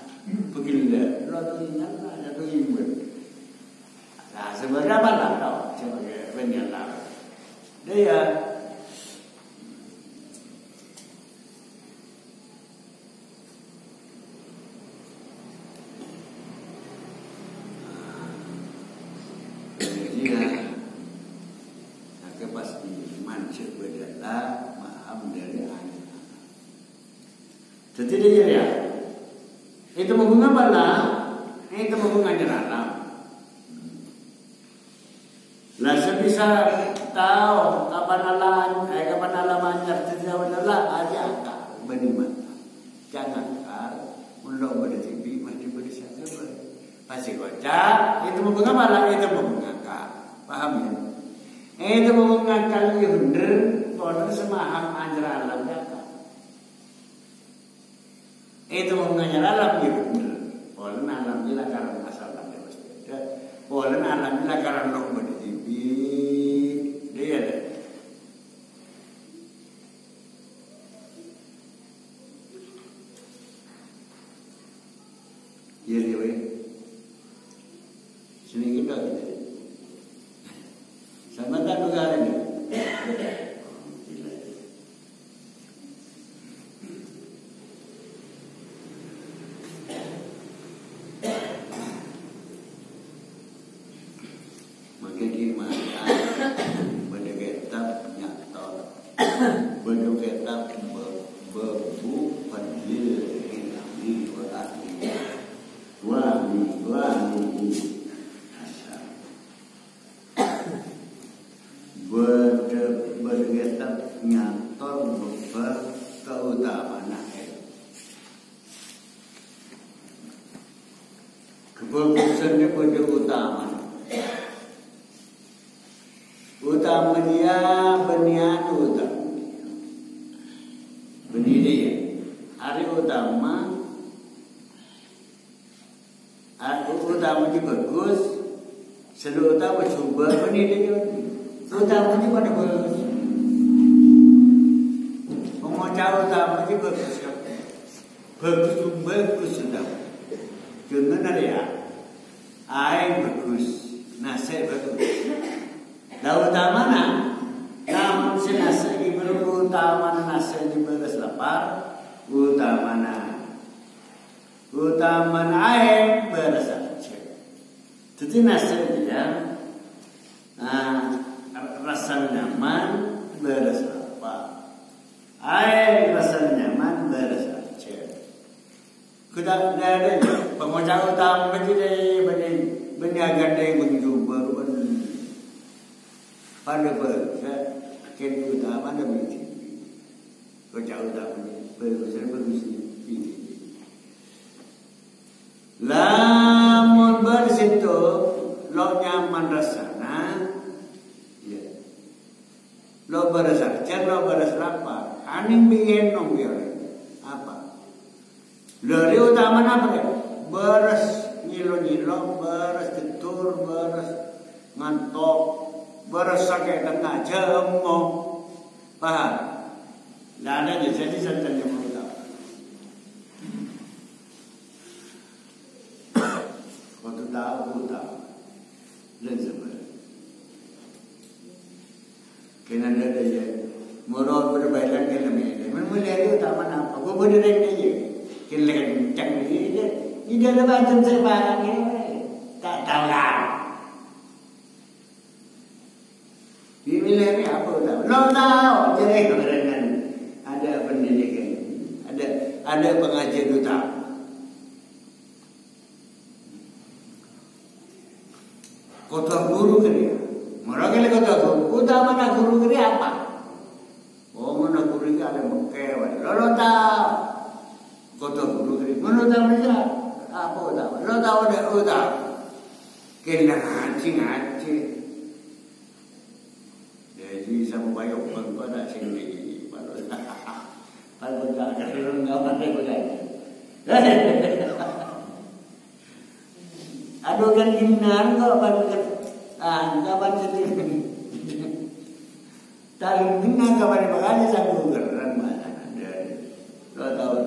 Jadi dia ya. Itu bunga bala, itu bunga alam. Lah sebisa tahu kapan alamannya tidak adalah aja kak beriman. Jangan kak, mulut berdiri mesti bersyakur. Pasti kocak, itu bunga bala, itu bunga kak. Paham ya? Itu bunga kali bener, kalau semaham anjara alam ya kak. Itu bunga alam ya bener. Kalau alam bila karena masalah dia pasti ada. Kalau alam bila karena lo berdiri. Dia ada. Ya dia weh. Sini kita gitu. Sama tak juga ini. Keputusannya pada utama. Utama dia benian utama. Benih dia. Hari utama dia bagus. Seluruh utama coba benih dia. Utama dia pada bagus. Pemocah utama dia bagus. Bagus sudah. Jangan ada ya. Air bagus, nasi bagus. Dah utama na, namun si nasi ibu utama nasi di beras lapar, utama air beras aja. Jadi nasi dia, rasa nyaman beras lapar, air rasa nyaman beras aja. Kita ada pemocah utama menjadi berniaga yang begitu baru pada kini utama ada begitu. Pemocah utama bagus ini. Lamun bersitu lo nyaman rasana, ya. Lo berasa cer, lo berasa lapar. Aning bikin nong biar apa? Dari utama apa ya? Beres nyilo, beres ketur, beres ngantok, beres sakit tengah jemo, paham? Tidak ada jadi santan yang utama. Kau tahu utama, Desember. Kena ada je, murah berbaikan kena mene. Memulai utama apa? Kau berdiri je. Kena kencang ni je. Ini ada macam sebarang ni. Tak tahu lah. Bila ni apa tahu? Lo tahu. Jadi kebenaran ada pendidikan. Ada pengajian utama. Kota guru ke dia? Mereka ni kota guru. Utama nak guru ke dia apa? Oh mana guru ke ada mekeh. Lo tahu. Kota guru ke dia. Mana tahu dia? Apa tahu? Lo tahu ada utama. Kena ngaji. Jadi sama bayar pada sini. Kalau tak ada enggak pandai bagaimana. Aduh kan ginar kok enggak baca TV. Tahu ginar kapan bagaimana sanggup geran mana ada. Lo tahu.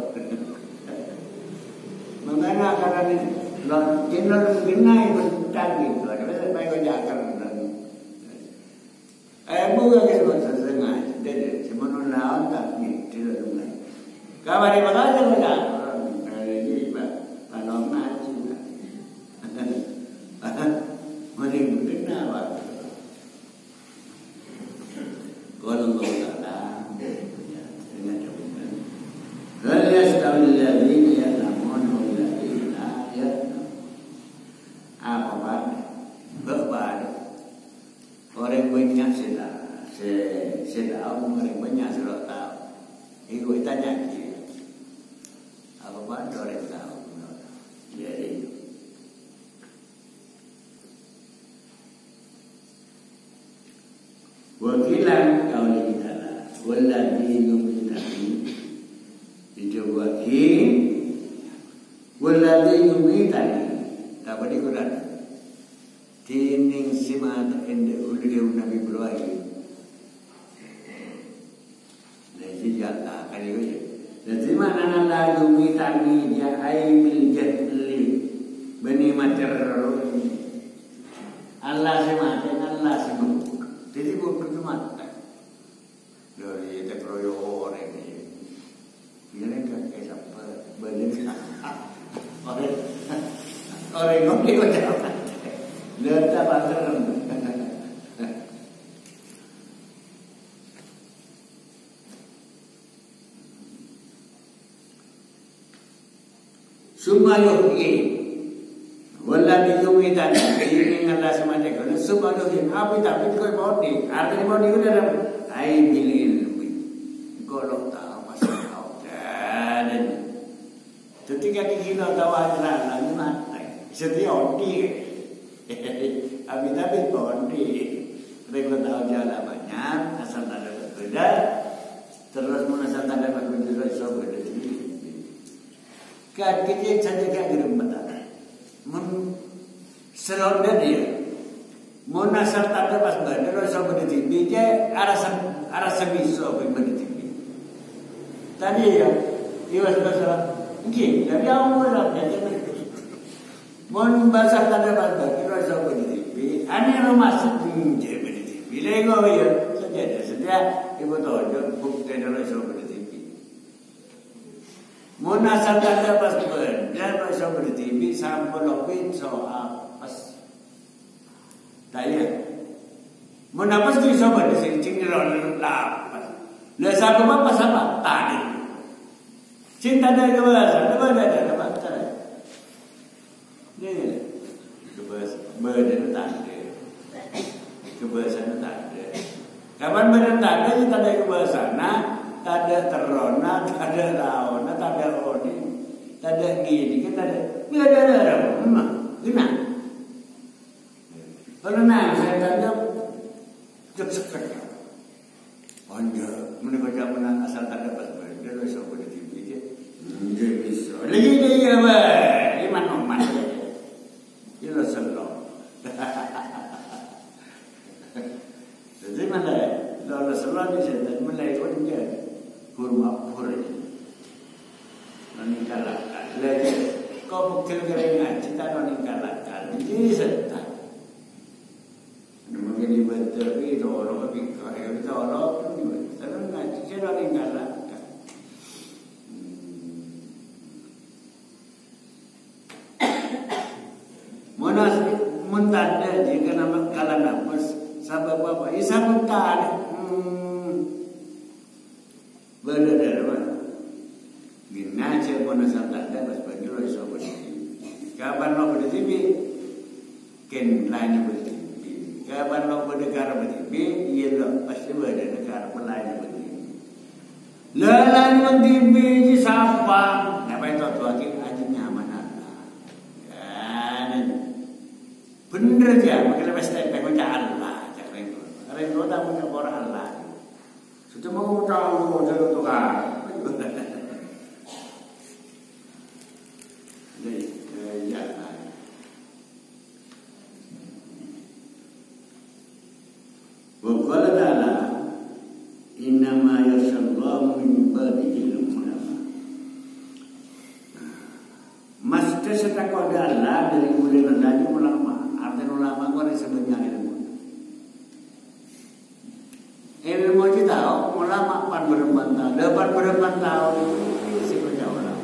Mengana karena ni lo ginar bentar gitu. Ada sampai kau jalan. Bukan kesempatan setengah. Jadi semuanya lawan tak ni tidak dengar. Kapan bagaimana mereka? Ini panom ngaji. Mending kenapa? Kalau kau tak tahu, dengan jawapan. Kalau dia tahu Jadi gue tanya dia, apa orang tahu? Jadi wakilan kau ni tanah, waladi yumitani, dijawab waladi yumitani, tak boleh Quran. Tining simat ende uliu Nabi Ibrahim. Jadi jata kali ini. Jadi mana nala yumitani dia aimil jahli bani mater Allah semata Allah semua. Jadi bukan cuma dari tekroyo orang ini. Ini kan kayak apa? Balik orang ngopi macam letak pasar. Sumayuhi waladi yumitan ini Allah semata kalau sumayuhi apa tapi kau body artinya body itu dalam ai bilil kalau tahu pasal kau dan ketika kita tahu ajaran lagi mati setiap odi abi tapi body mereka tahu jalan banyak asal ada berbeda terus menasal tanda berbeda berbeda Kita saja kat geram mata. Selonda dia. Mona serta ada pas bandar rasa berdiri. Bija arasa biso berdiri. Tadi ya, iwas bahasa. Okey, jadi awak orang jadi. Mon bahasa tanda pas bandar rasa berdiri. Ani rumah sedih berdiri. Bila kau ya, saja ibu tahu bukti rasa berdiri. Mona serta pas bandar rasa berdiri sampai lopin soal pas. Tanya, mona pas tu soal berdiri cingir orang lapas. Lesa apa sama tadi. Cinta dari kebahasan, apa tadi. Ni kebahasan tadi. Kebahasan tadi. Kapan benar tadi kita ada kebahasan, tak ada terona, tak ada lawan, tak ada oni, tak ada gini, kita ada memang, gimana? Kalau nak saya tanya, cek sekat. Anja, mereka jangan asal tak ada pas ber. Dia rasa boleh tipi je. Dia bisa. Lagi dia apa? Iman normal. Dia rasa loh. Jadi mana? Kalau selalu dia jadi mulai kerja kurma puri. Nanti kalahkan. Lagi kau bukti keringan cita nanti kalahkan. Jadi serta. Mungkin dibantu itu orang berfikir itu orang tapi ngaji saya orang galakkan. Monas mentanda jika nama kalah nafas sabab apa? Isabab tak berada mana? Gina je monas mentanda pas bagi orang sobat. Kapan lo berdiri? Ken lain berdiri. Kapan lo berdekar berdiri? Ia lo pasti berdekar pelayan berdiri. Lalan berdiri di sampang. Apa itu tu lagi aja nyaman Allah. Kan? Bener je. Makanya pasti macam Allah. Jangan itu. Orang itu tak punya orang Allah. Sudah mau tahu jadi tu kan? Jadi ya. Waqala ta'ala innama yasallahu min ibadihi ulama. Mesti setakwa Allah dari mulai lagi ulama. Artinya ulama itu sebenarnya ilmu. Ilmu kita tahu ulama pan berempat tahun itu sebenarnya ulama.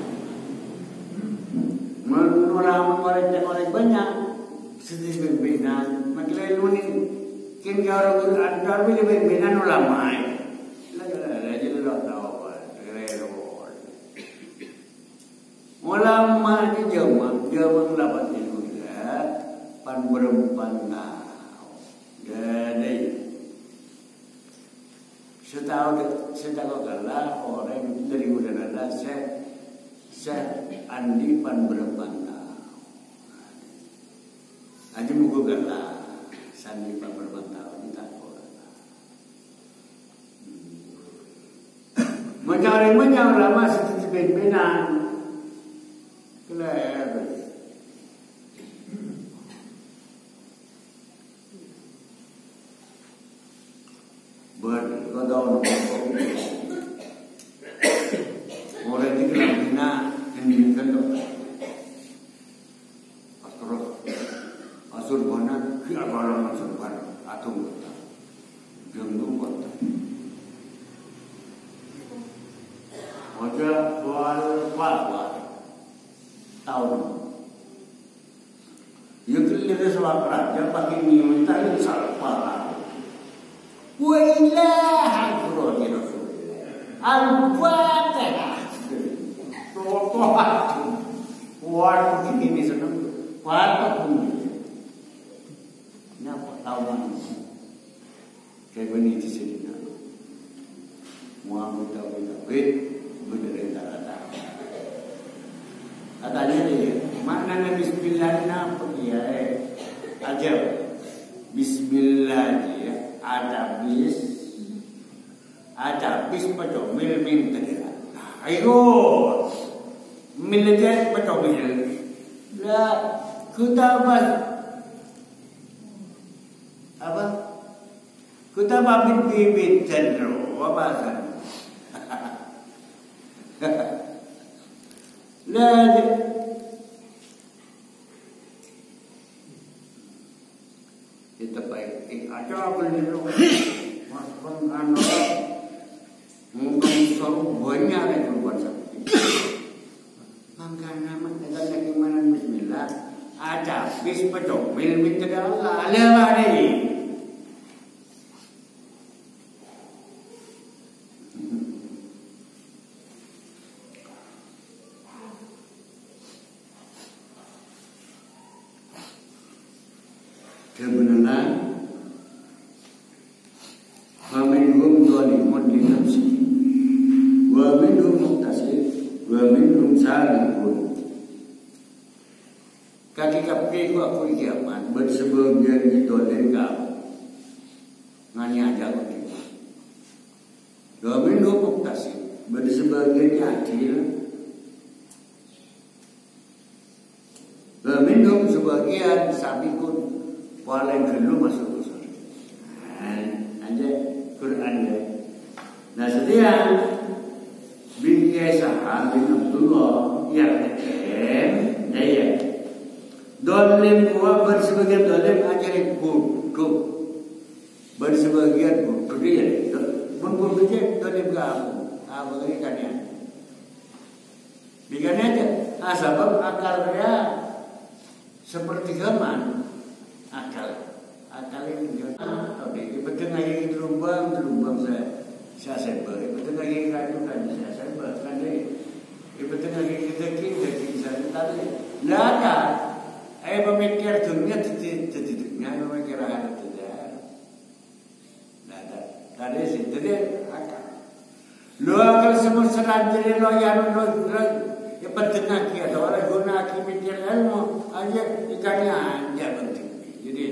Ulama orang banyak sedih pimpinan. Makin ilmu ini Kin orang Quran kami lebih benar ulama. Lagi lu tahu apa? Ulama ni jawab dapat ilmu dia pan berempat tahun. Jadi setahu kalau orang adalah Syekh Andi pan berpantau. Aja mugo gala Sandi pan berpantau di takut. Mencari lama seperti benar. Kelihatan. Berkodok orang di Kalipare ini kan asur mana kira kalau asur mana atung jengdung kota wajah wal tahun yang kelihatan soal raja pakai minta ini salah parah. Wa ilaha Rasulullah al-Fatihah. Waduh ini senang. Waduh ini apa tahu mana? Kayak begini di sini. Muhammad tahu beneran tak. Katanya dia makna Bismillah apa dia? Aja Bismillah dia. Ada bis paco mil tadi. Ayo mil aja paco mil. Lah kita apa? Kita bibit cenderung apa san? Lah kita baik aja belum masuk anu mungkin selalu banyak yang buat sakit makanya makanya gimana Bismillah aja bis pecomil minta Allah lewat ini kebenaran Waminhum zalimun li nafsihi wa minhum muqtasid wa minhum sabiqun. Ketika pergi aku kiamat bersebagian ditolak kamu ngani aja aku. Wa minhum muqtasid bersebagian adil. Wa minhum sebagian sabiqun paling dulu masuk surga. Aja Quran ya. Nah setiap bin Yasah bin Abdullah yang ya dolim wa bersebagian dolim ajarin bodoh bersebagian bodoh dia membodohnya dolim kamu apa berikannya bikinnya aja sebab akalnya seperti gaman akal ini oke betul lagi terumbang saya sebel betul lagi kayu saya sebel kan betul lagi kita saya tadi nggak ada pemikir dunia dunia pemikir akhirat tidak ada tadi sih jadi lo akal semua selanjutnya lo yang lo ya betul lagi ada orang guna lagi mikir ilmu aja ikannya aja penting jadi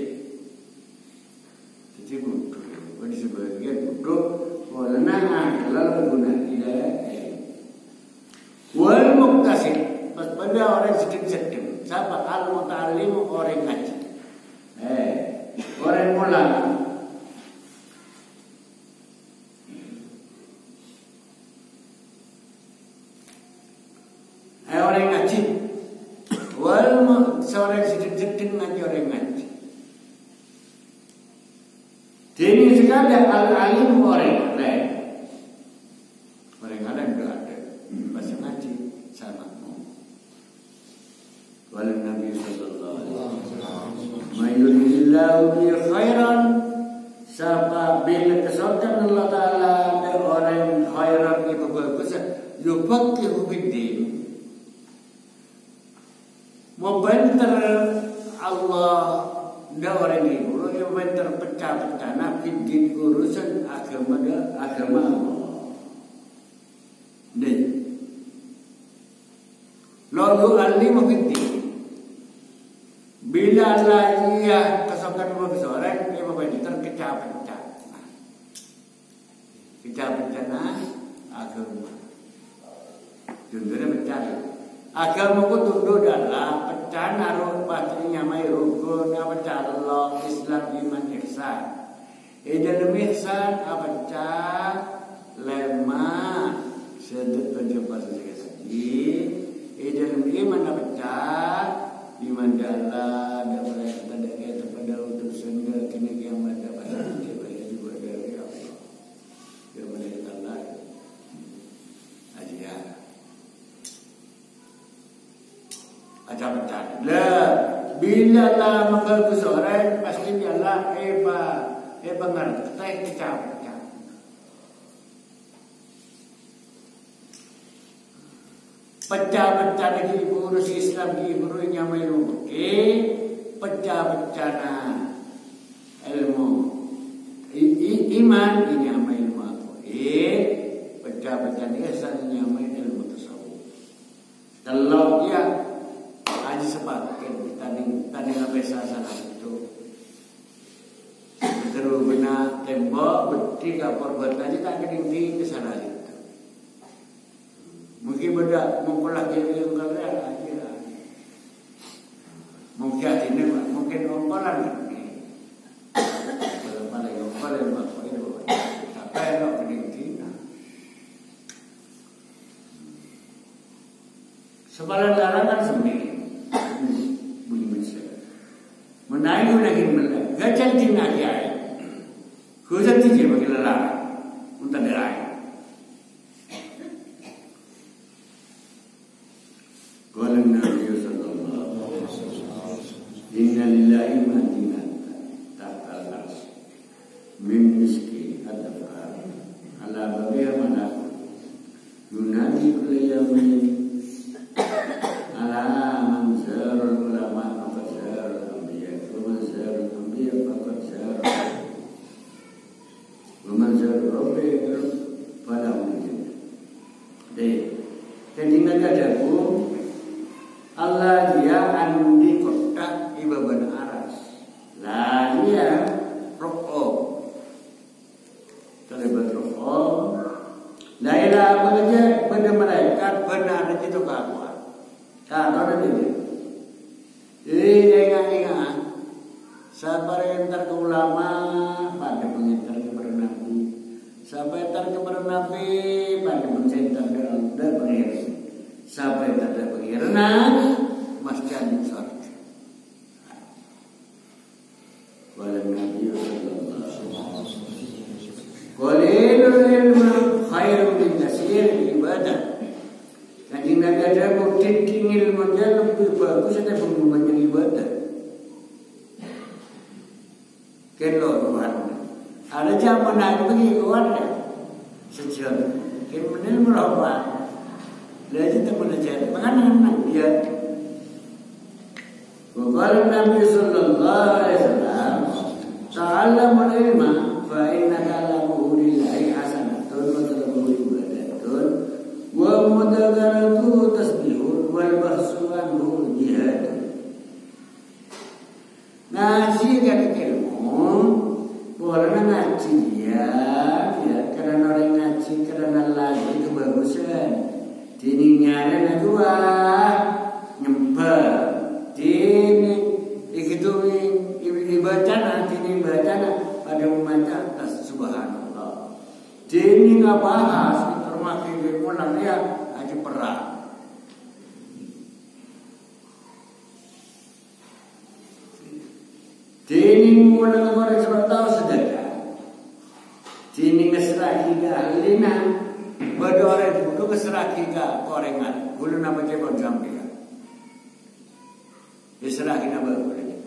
bodoh, pada sebagian bodoh, warna lalu guna tidak. Wal muqtasid, pas pada orang sedang siapa al-muta'allim orang ngaji, orang mula. Orang ngaji, wal seorang sedang ngaji orang ngaji. Jadi sekadar al-alim orang lain. Orang lain tidak ada. Bahasa ngaji sama. Wal Nabi sallallahu alaihi wasallam. Mayuridillahu bi khairan sapa bil kesokan Allah taala orang khairan itu bagus. Yufaqihu fid-din. Membantar Allah ndak orang ini, orang yang terpecah-pecah, nabi di urusan agama Allah. Nih, Lo yu'allimu fiddin. Bila lagi ya kesokan bersorak, ia bapak terkecah-pecah. Pecah-pecah agama. Contohnya pecah. Agama ku tunduk dalam pecah naruh pastinya mai rukun pecah Allah Islam iman ihsan. Dalam ihsan pecah lemah sedet penjempas sekali. Dalam iman pecah iman dalam dan mereka tidak pada utusan kini kiamat dapat dibayar juga dari Allah. Dia mereka Allah aja. Aja pecah. Lah bila lah menggal sore pasti Allah ngerti pecah. Pecah-pecah lagi urus Islam di gurunya ilmu. Pecah-pecah ilmu iman ini ama ilmu aku. Pecah-pecah ihsan ini ama ilmu tasawuf. Kalau dia aja sepaket tanding apa salah itu. Terus benar tembok beti kapor buat aja tak kening kesalahan itu. Mungkin beda mengkolah jadi yang kalian aja. Mungkin ini mungkin ongkolan ni. Kalau paling ongkolan macam itu. Tapi nak kening sebalan larangan sendiri. Bunyi mesra. Menaik lagi menaik. Gajal tina dia. Khozin tiga bagi larangan. Untuk derai. Qala Nabi sallallahu alaihi wasallam inna lillahi ma tahta al-arsh min miski ad-dafar ala babiha mana yunadi kulli yawmin ala manzar ulama faqad anbiya wa manzar anbiya faqad zar wa manzar rabbi fala mujid de tendingan kadaku Allah dia andi kotak ibaban aras. Lah dia rokok. Terlibat rokok. La ilaha illallah benar malaikat benar itu kakuan. Kalau ini. Ingat. Sabar entar ke ulama pada pengintar kepada Nabi. Sampai entar kepada Nabi pada mencinta dan pengirim. Sampai ada pengirangan masjid surga. Walau Nabi sallallahu alaihi wasallam. Qalilul ilmu khairun min katsiril ibadah. Kanjeng Nabi ada bukti ilmu lebih bagus daripada ibadah. Kalau Tuhan ada zaman nak pergi ke mana? Sejak kemudian melawat. Lagi tak boleh jadi. Mana dia? Wakil Nabi Sallallahu Alaihi Wasallam, ta'allamul ilma, fa inna kalamuhu lillahi hasanatun wa talabuhu ibadatun, wa mudagharatuhu tasbihun, wal bahsu anhu jihadun. Ngaji kan ilmu, boleh ngaji ya, karena orang ngaji karena lagi itu bagusan. Dini nyara dua nyembah dini ikitu ibadana dini ibadana pada membaca atas subhanallah dini nggak bahas termasuk di mulan ya aja perang dini mulan orang sebab tahu sedekah dini ngesrahi ke ahlina berdua itu keseraki ke korengan, bulu nama cebon sampai ya. Keseraki nama korengan.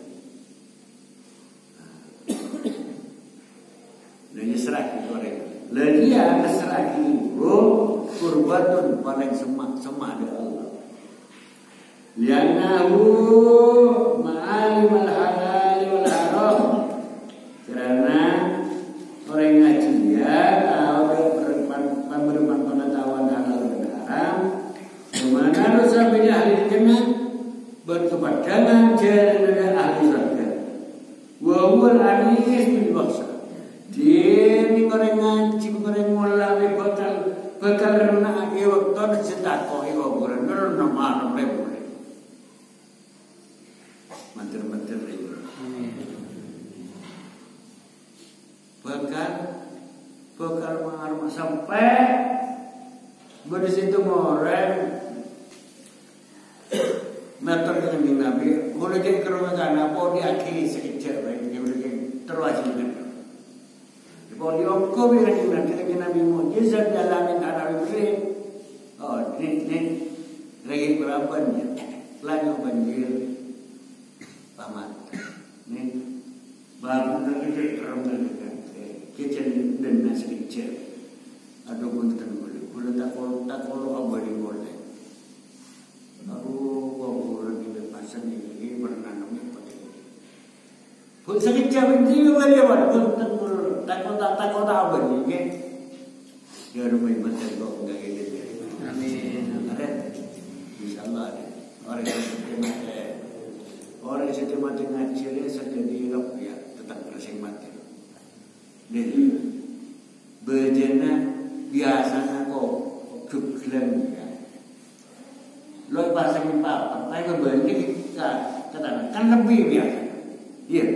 Lalu seraki korengan. Lalu dia keseraki bulu kurbatun paling semak ada Allah. Lianahu ma'alim al-halal wal haram. Karena orang ngaji dia memberikan pengetahuan halal dan haram. Kemana rusak ahli waktu na sitako iwaburan nero nama boleh. Mantir-mantir itu. Bahkan mengarung sampai di situ orang meter dengan Nabi, boleh jadi kerumunan apa dia akhiri sekejap, dia boleh terus ini. Kalau diongkau dengan Nabi mujizat dalam Nabi beri, oh ini lagi berapa nih? Lagi banjir, paman. Ini baru lagi kerumunan kita dan sekejap. Aduh pun boleh tak kalau apa boleh. Ini bernanamnya seperti ini. Pun sekejap ini bagaimana? Pun takut apa ni? Ya rumah ibadah kau enggak gitu. Amin. Ada, insyaallah ada. Orang yang mati ngaji sedang hidup ya tetap bersih mati. Jadi berjana biasanya kau kegelen ya. Loi bahasa kita, tapi berbeda kita kan lebih biasa. Iya.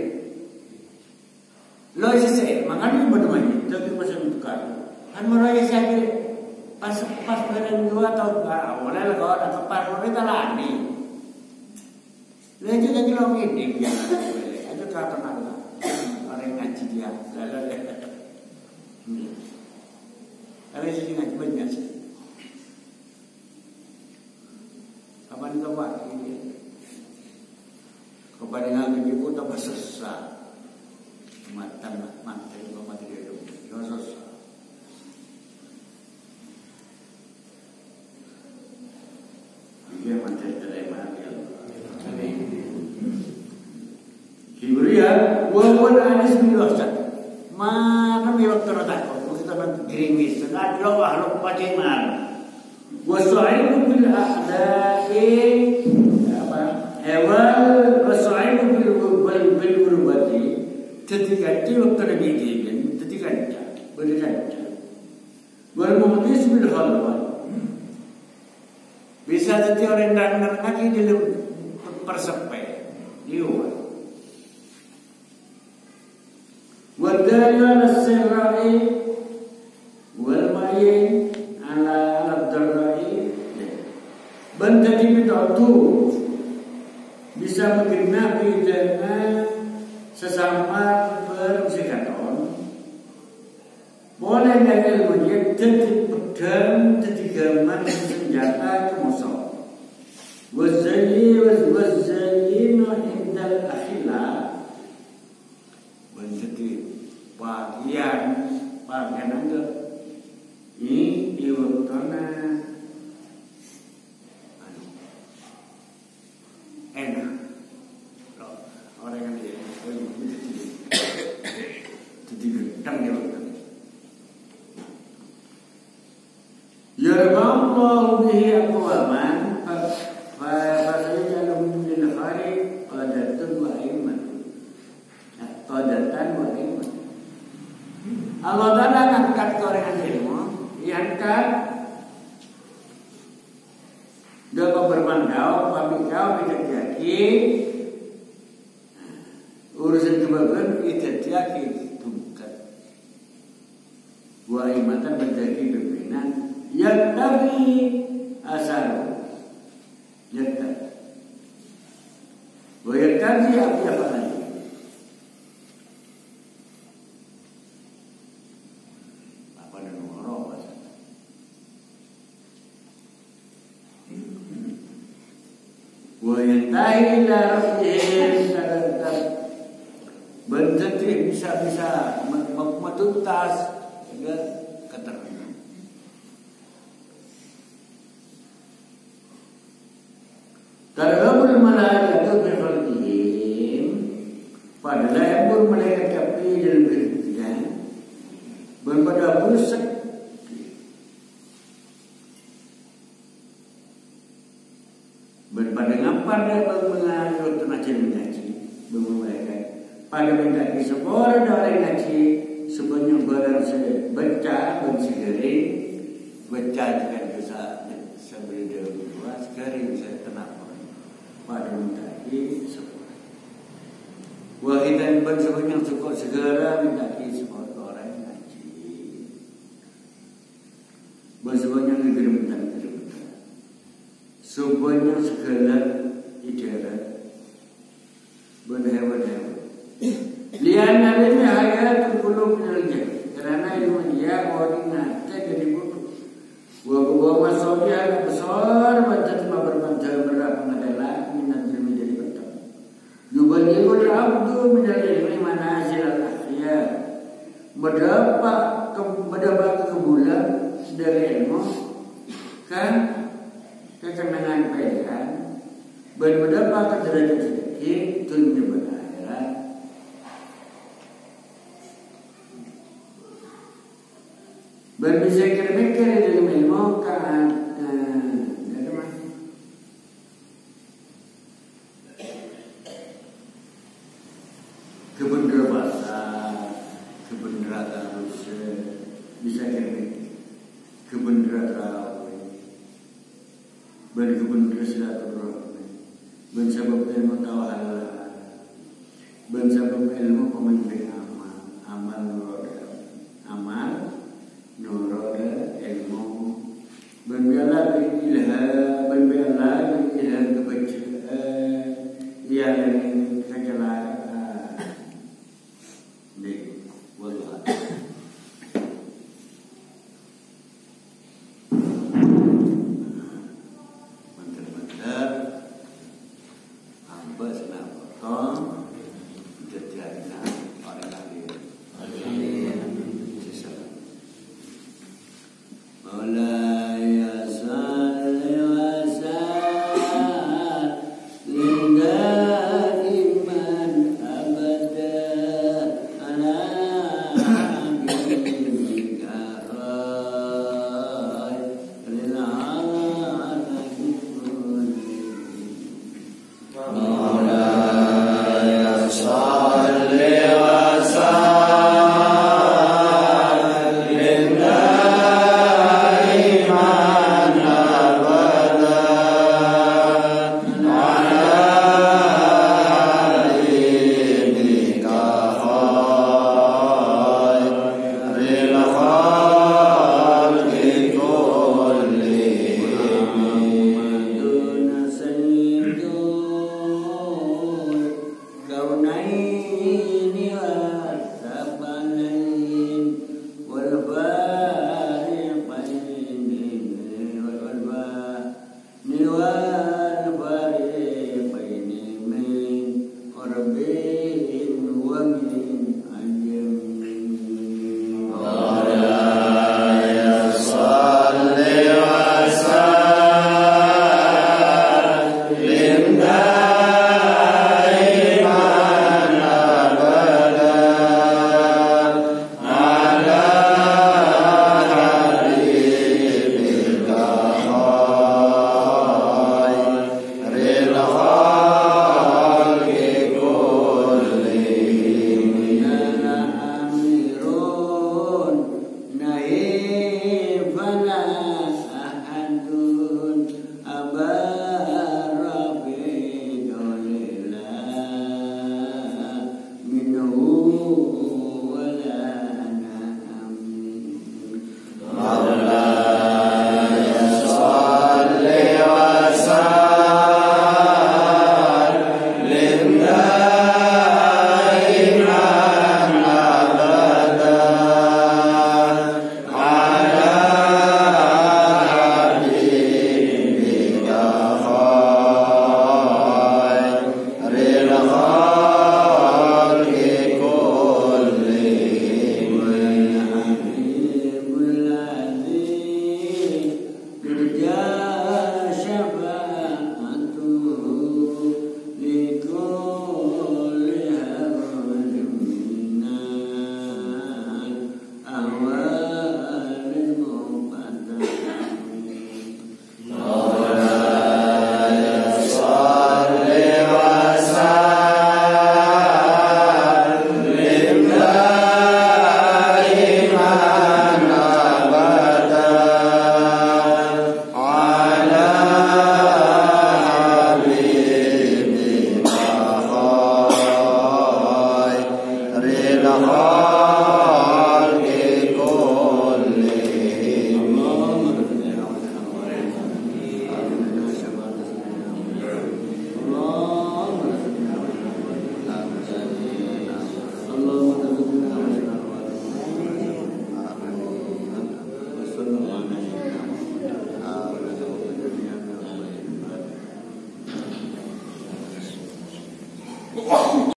Loi sese, makanya berdua tapi masih tukar. Kan mereka siapa pas barang dua atau awalnya kalau ada kepar mereka lani. Loi juga kilo ini biasa. Ada kata apa? Orang ngaji dia, lalu. Ada sih ngaji banyak sih. Kapan kapan ini kepada ngaji pun tak bersesat mata itu mati dia itu sesat. Dia mati terima dia. Amin. Kibria, walaupun anis biasa, mana biar tertakut kita nanti gerimis, nak doa lu paciman. Wasu'aibu bil akhdai wasu'aibu bil urbati ketika waktu Nabi itu ketika berjalan wal muhtis bil khalwa bisa jadi orang dan lagi dalam persepai diuat wal dalil as-sirri wal ma'i ala Bantadi itu bisa menggenapi dengan sesama bersikaton. Boleh dengan ilmunya jadi pedang, jadi gaman, senjata kemusuh. Wazayyinu indal akhila. Bantadi pakaian anda ini iwatona enak. Orang yang dia jadi gentang dia waktu. Yarhamullahu bihi aqwaman fa sayyalu min khari qadatun wa iman. Qadatan wa iman. Allah Taala ngangkat orang ilmu, diangkat dapat bermandau, pamikau tidak jadi urusan kebagusan tidak jadi bukan. Wa imatan menjadi pimpinan yang tapi asal nyata. Wa yakti apa lagi? Wayantai larasihim berjati bisa metuntas keterangan. Kalau malaikat berfirman, padahal yang malaikat kafir dan beriman, berpada busak berpandangan pada mengalir tenaga mengaji memulaikan pada mengaji seorang orang ngaji sebanyak barang saya baca bersegeri baca dengan garing saya kenapa pada mendaki semua. Wahidan ban sebanyak cukup segera mendaki semua orang ngaji. Banyak negeri mentan. Sebanyak segala idara berhewan-hewan. Lian ini hayat kulub nerja. Kerana ilmu dia orang nanti jadi buku. Bawa masuknya besar baca cuma berbantah berapa adalah minat ilmu jadi betul. Yubalikul abdu minal ilmi manazil al-akhiyah. Berdapat kebulan dari ilmu kan kekenangan pilihan berdapat derajat sedikit dunia berakhirat. Berpikir-pikir dalam ilmu kan kebenaran bahasa, kebenaran manusia, bisa kebenaran rawi, berkebenaran silaturahmi, bersabab ilmu tawhid, bersabab ilmu pemimpin amal nurada ilmu, berbiarlah ilham kebajikan yang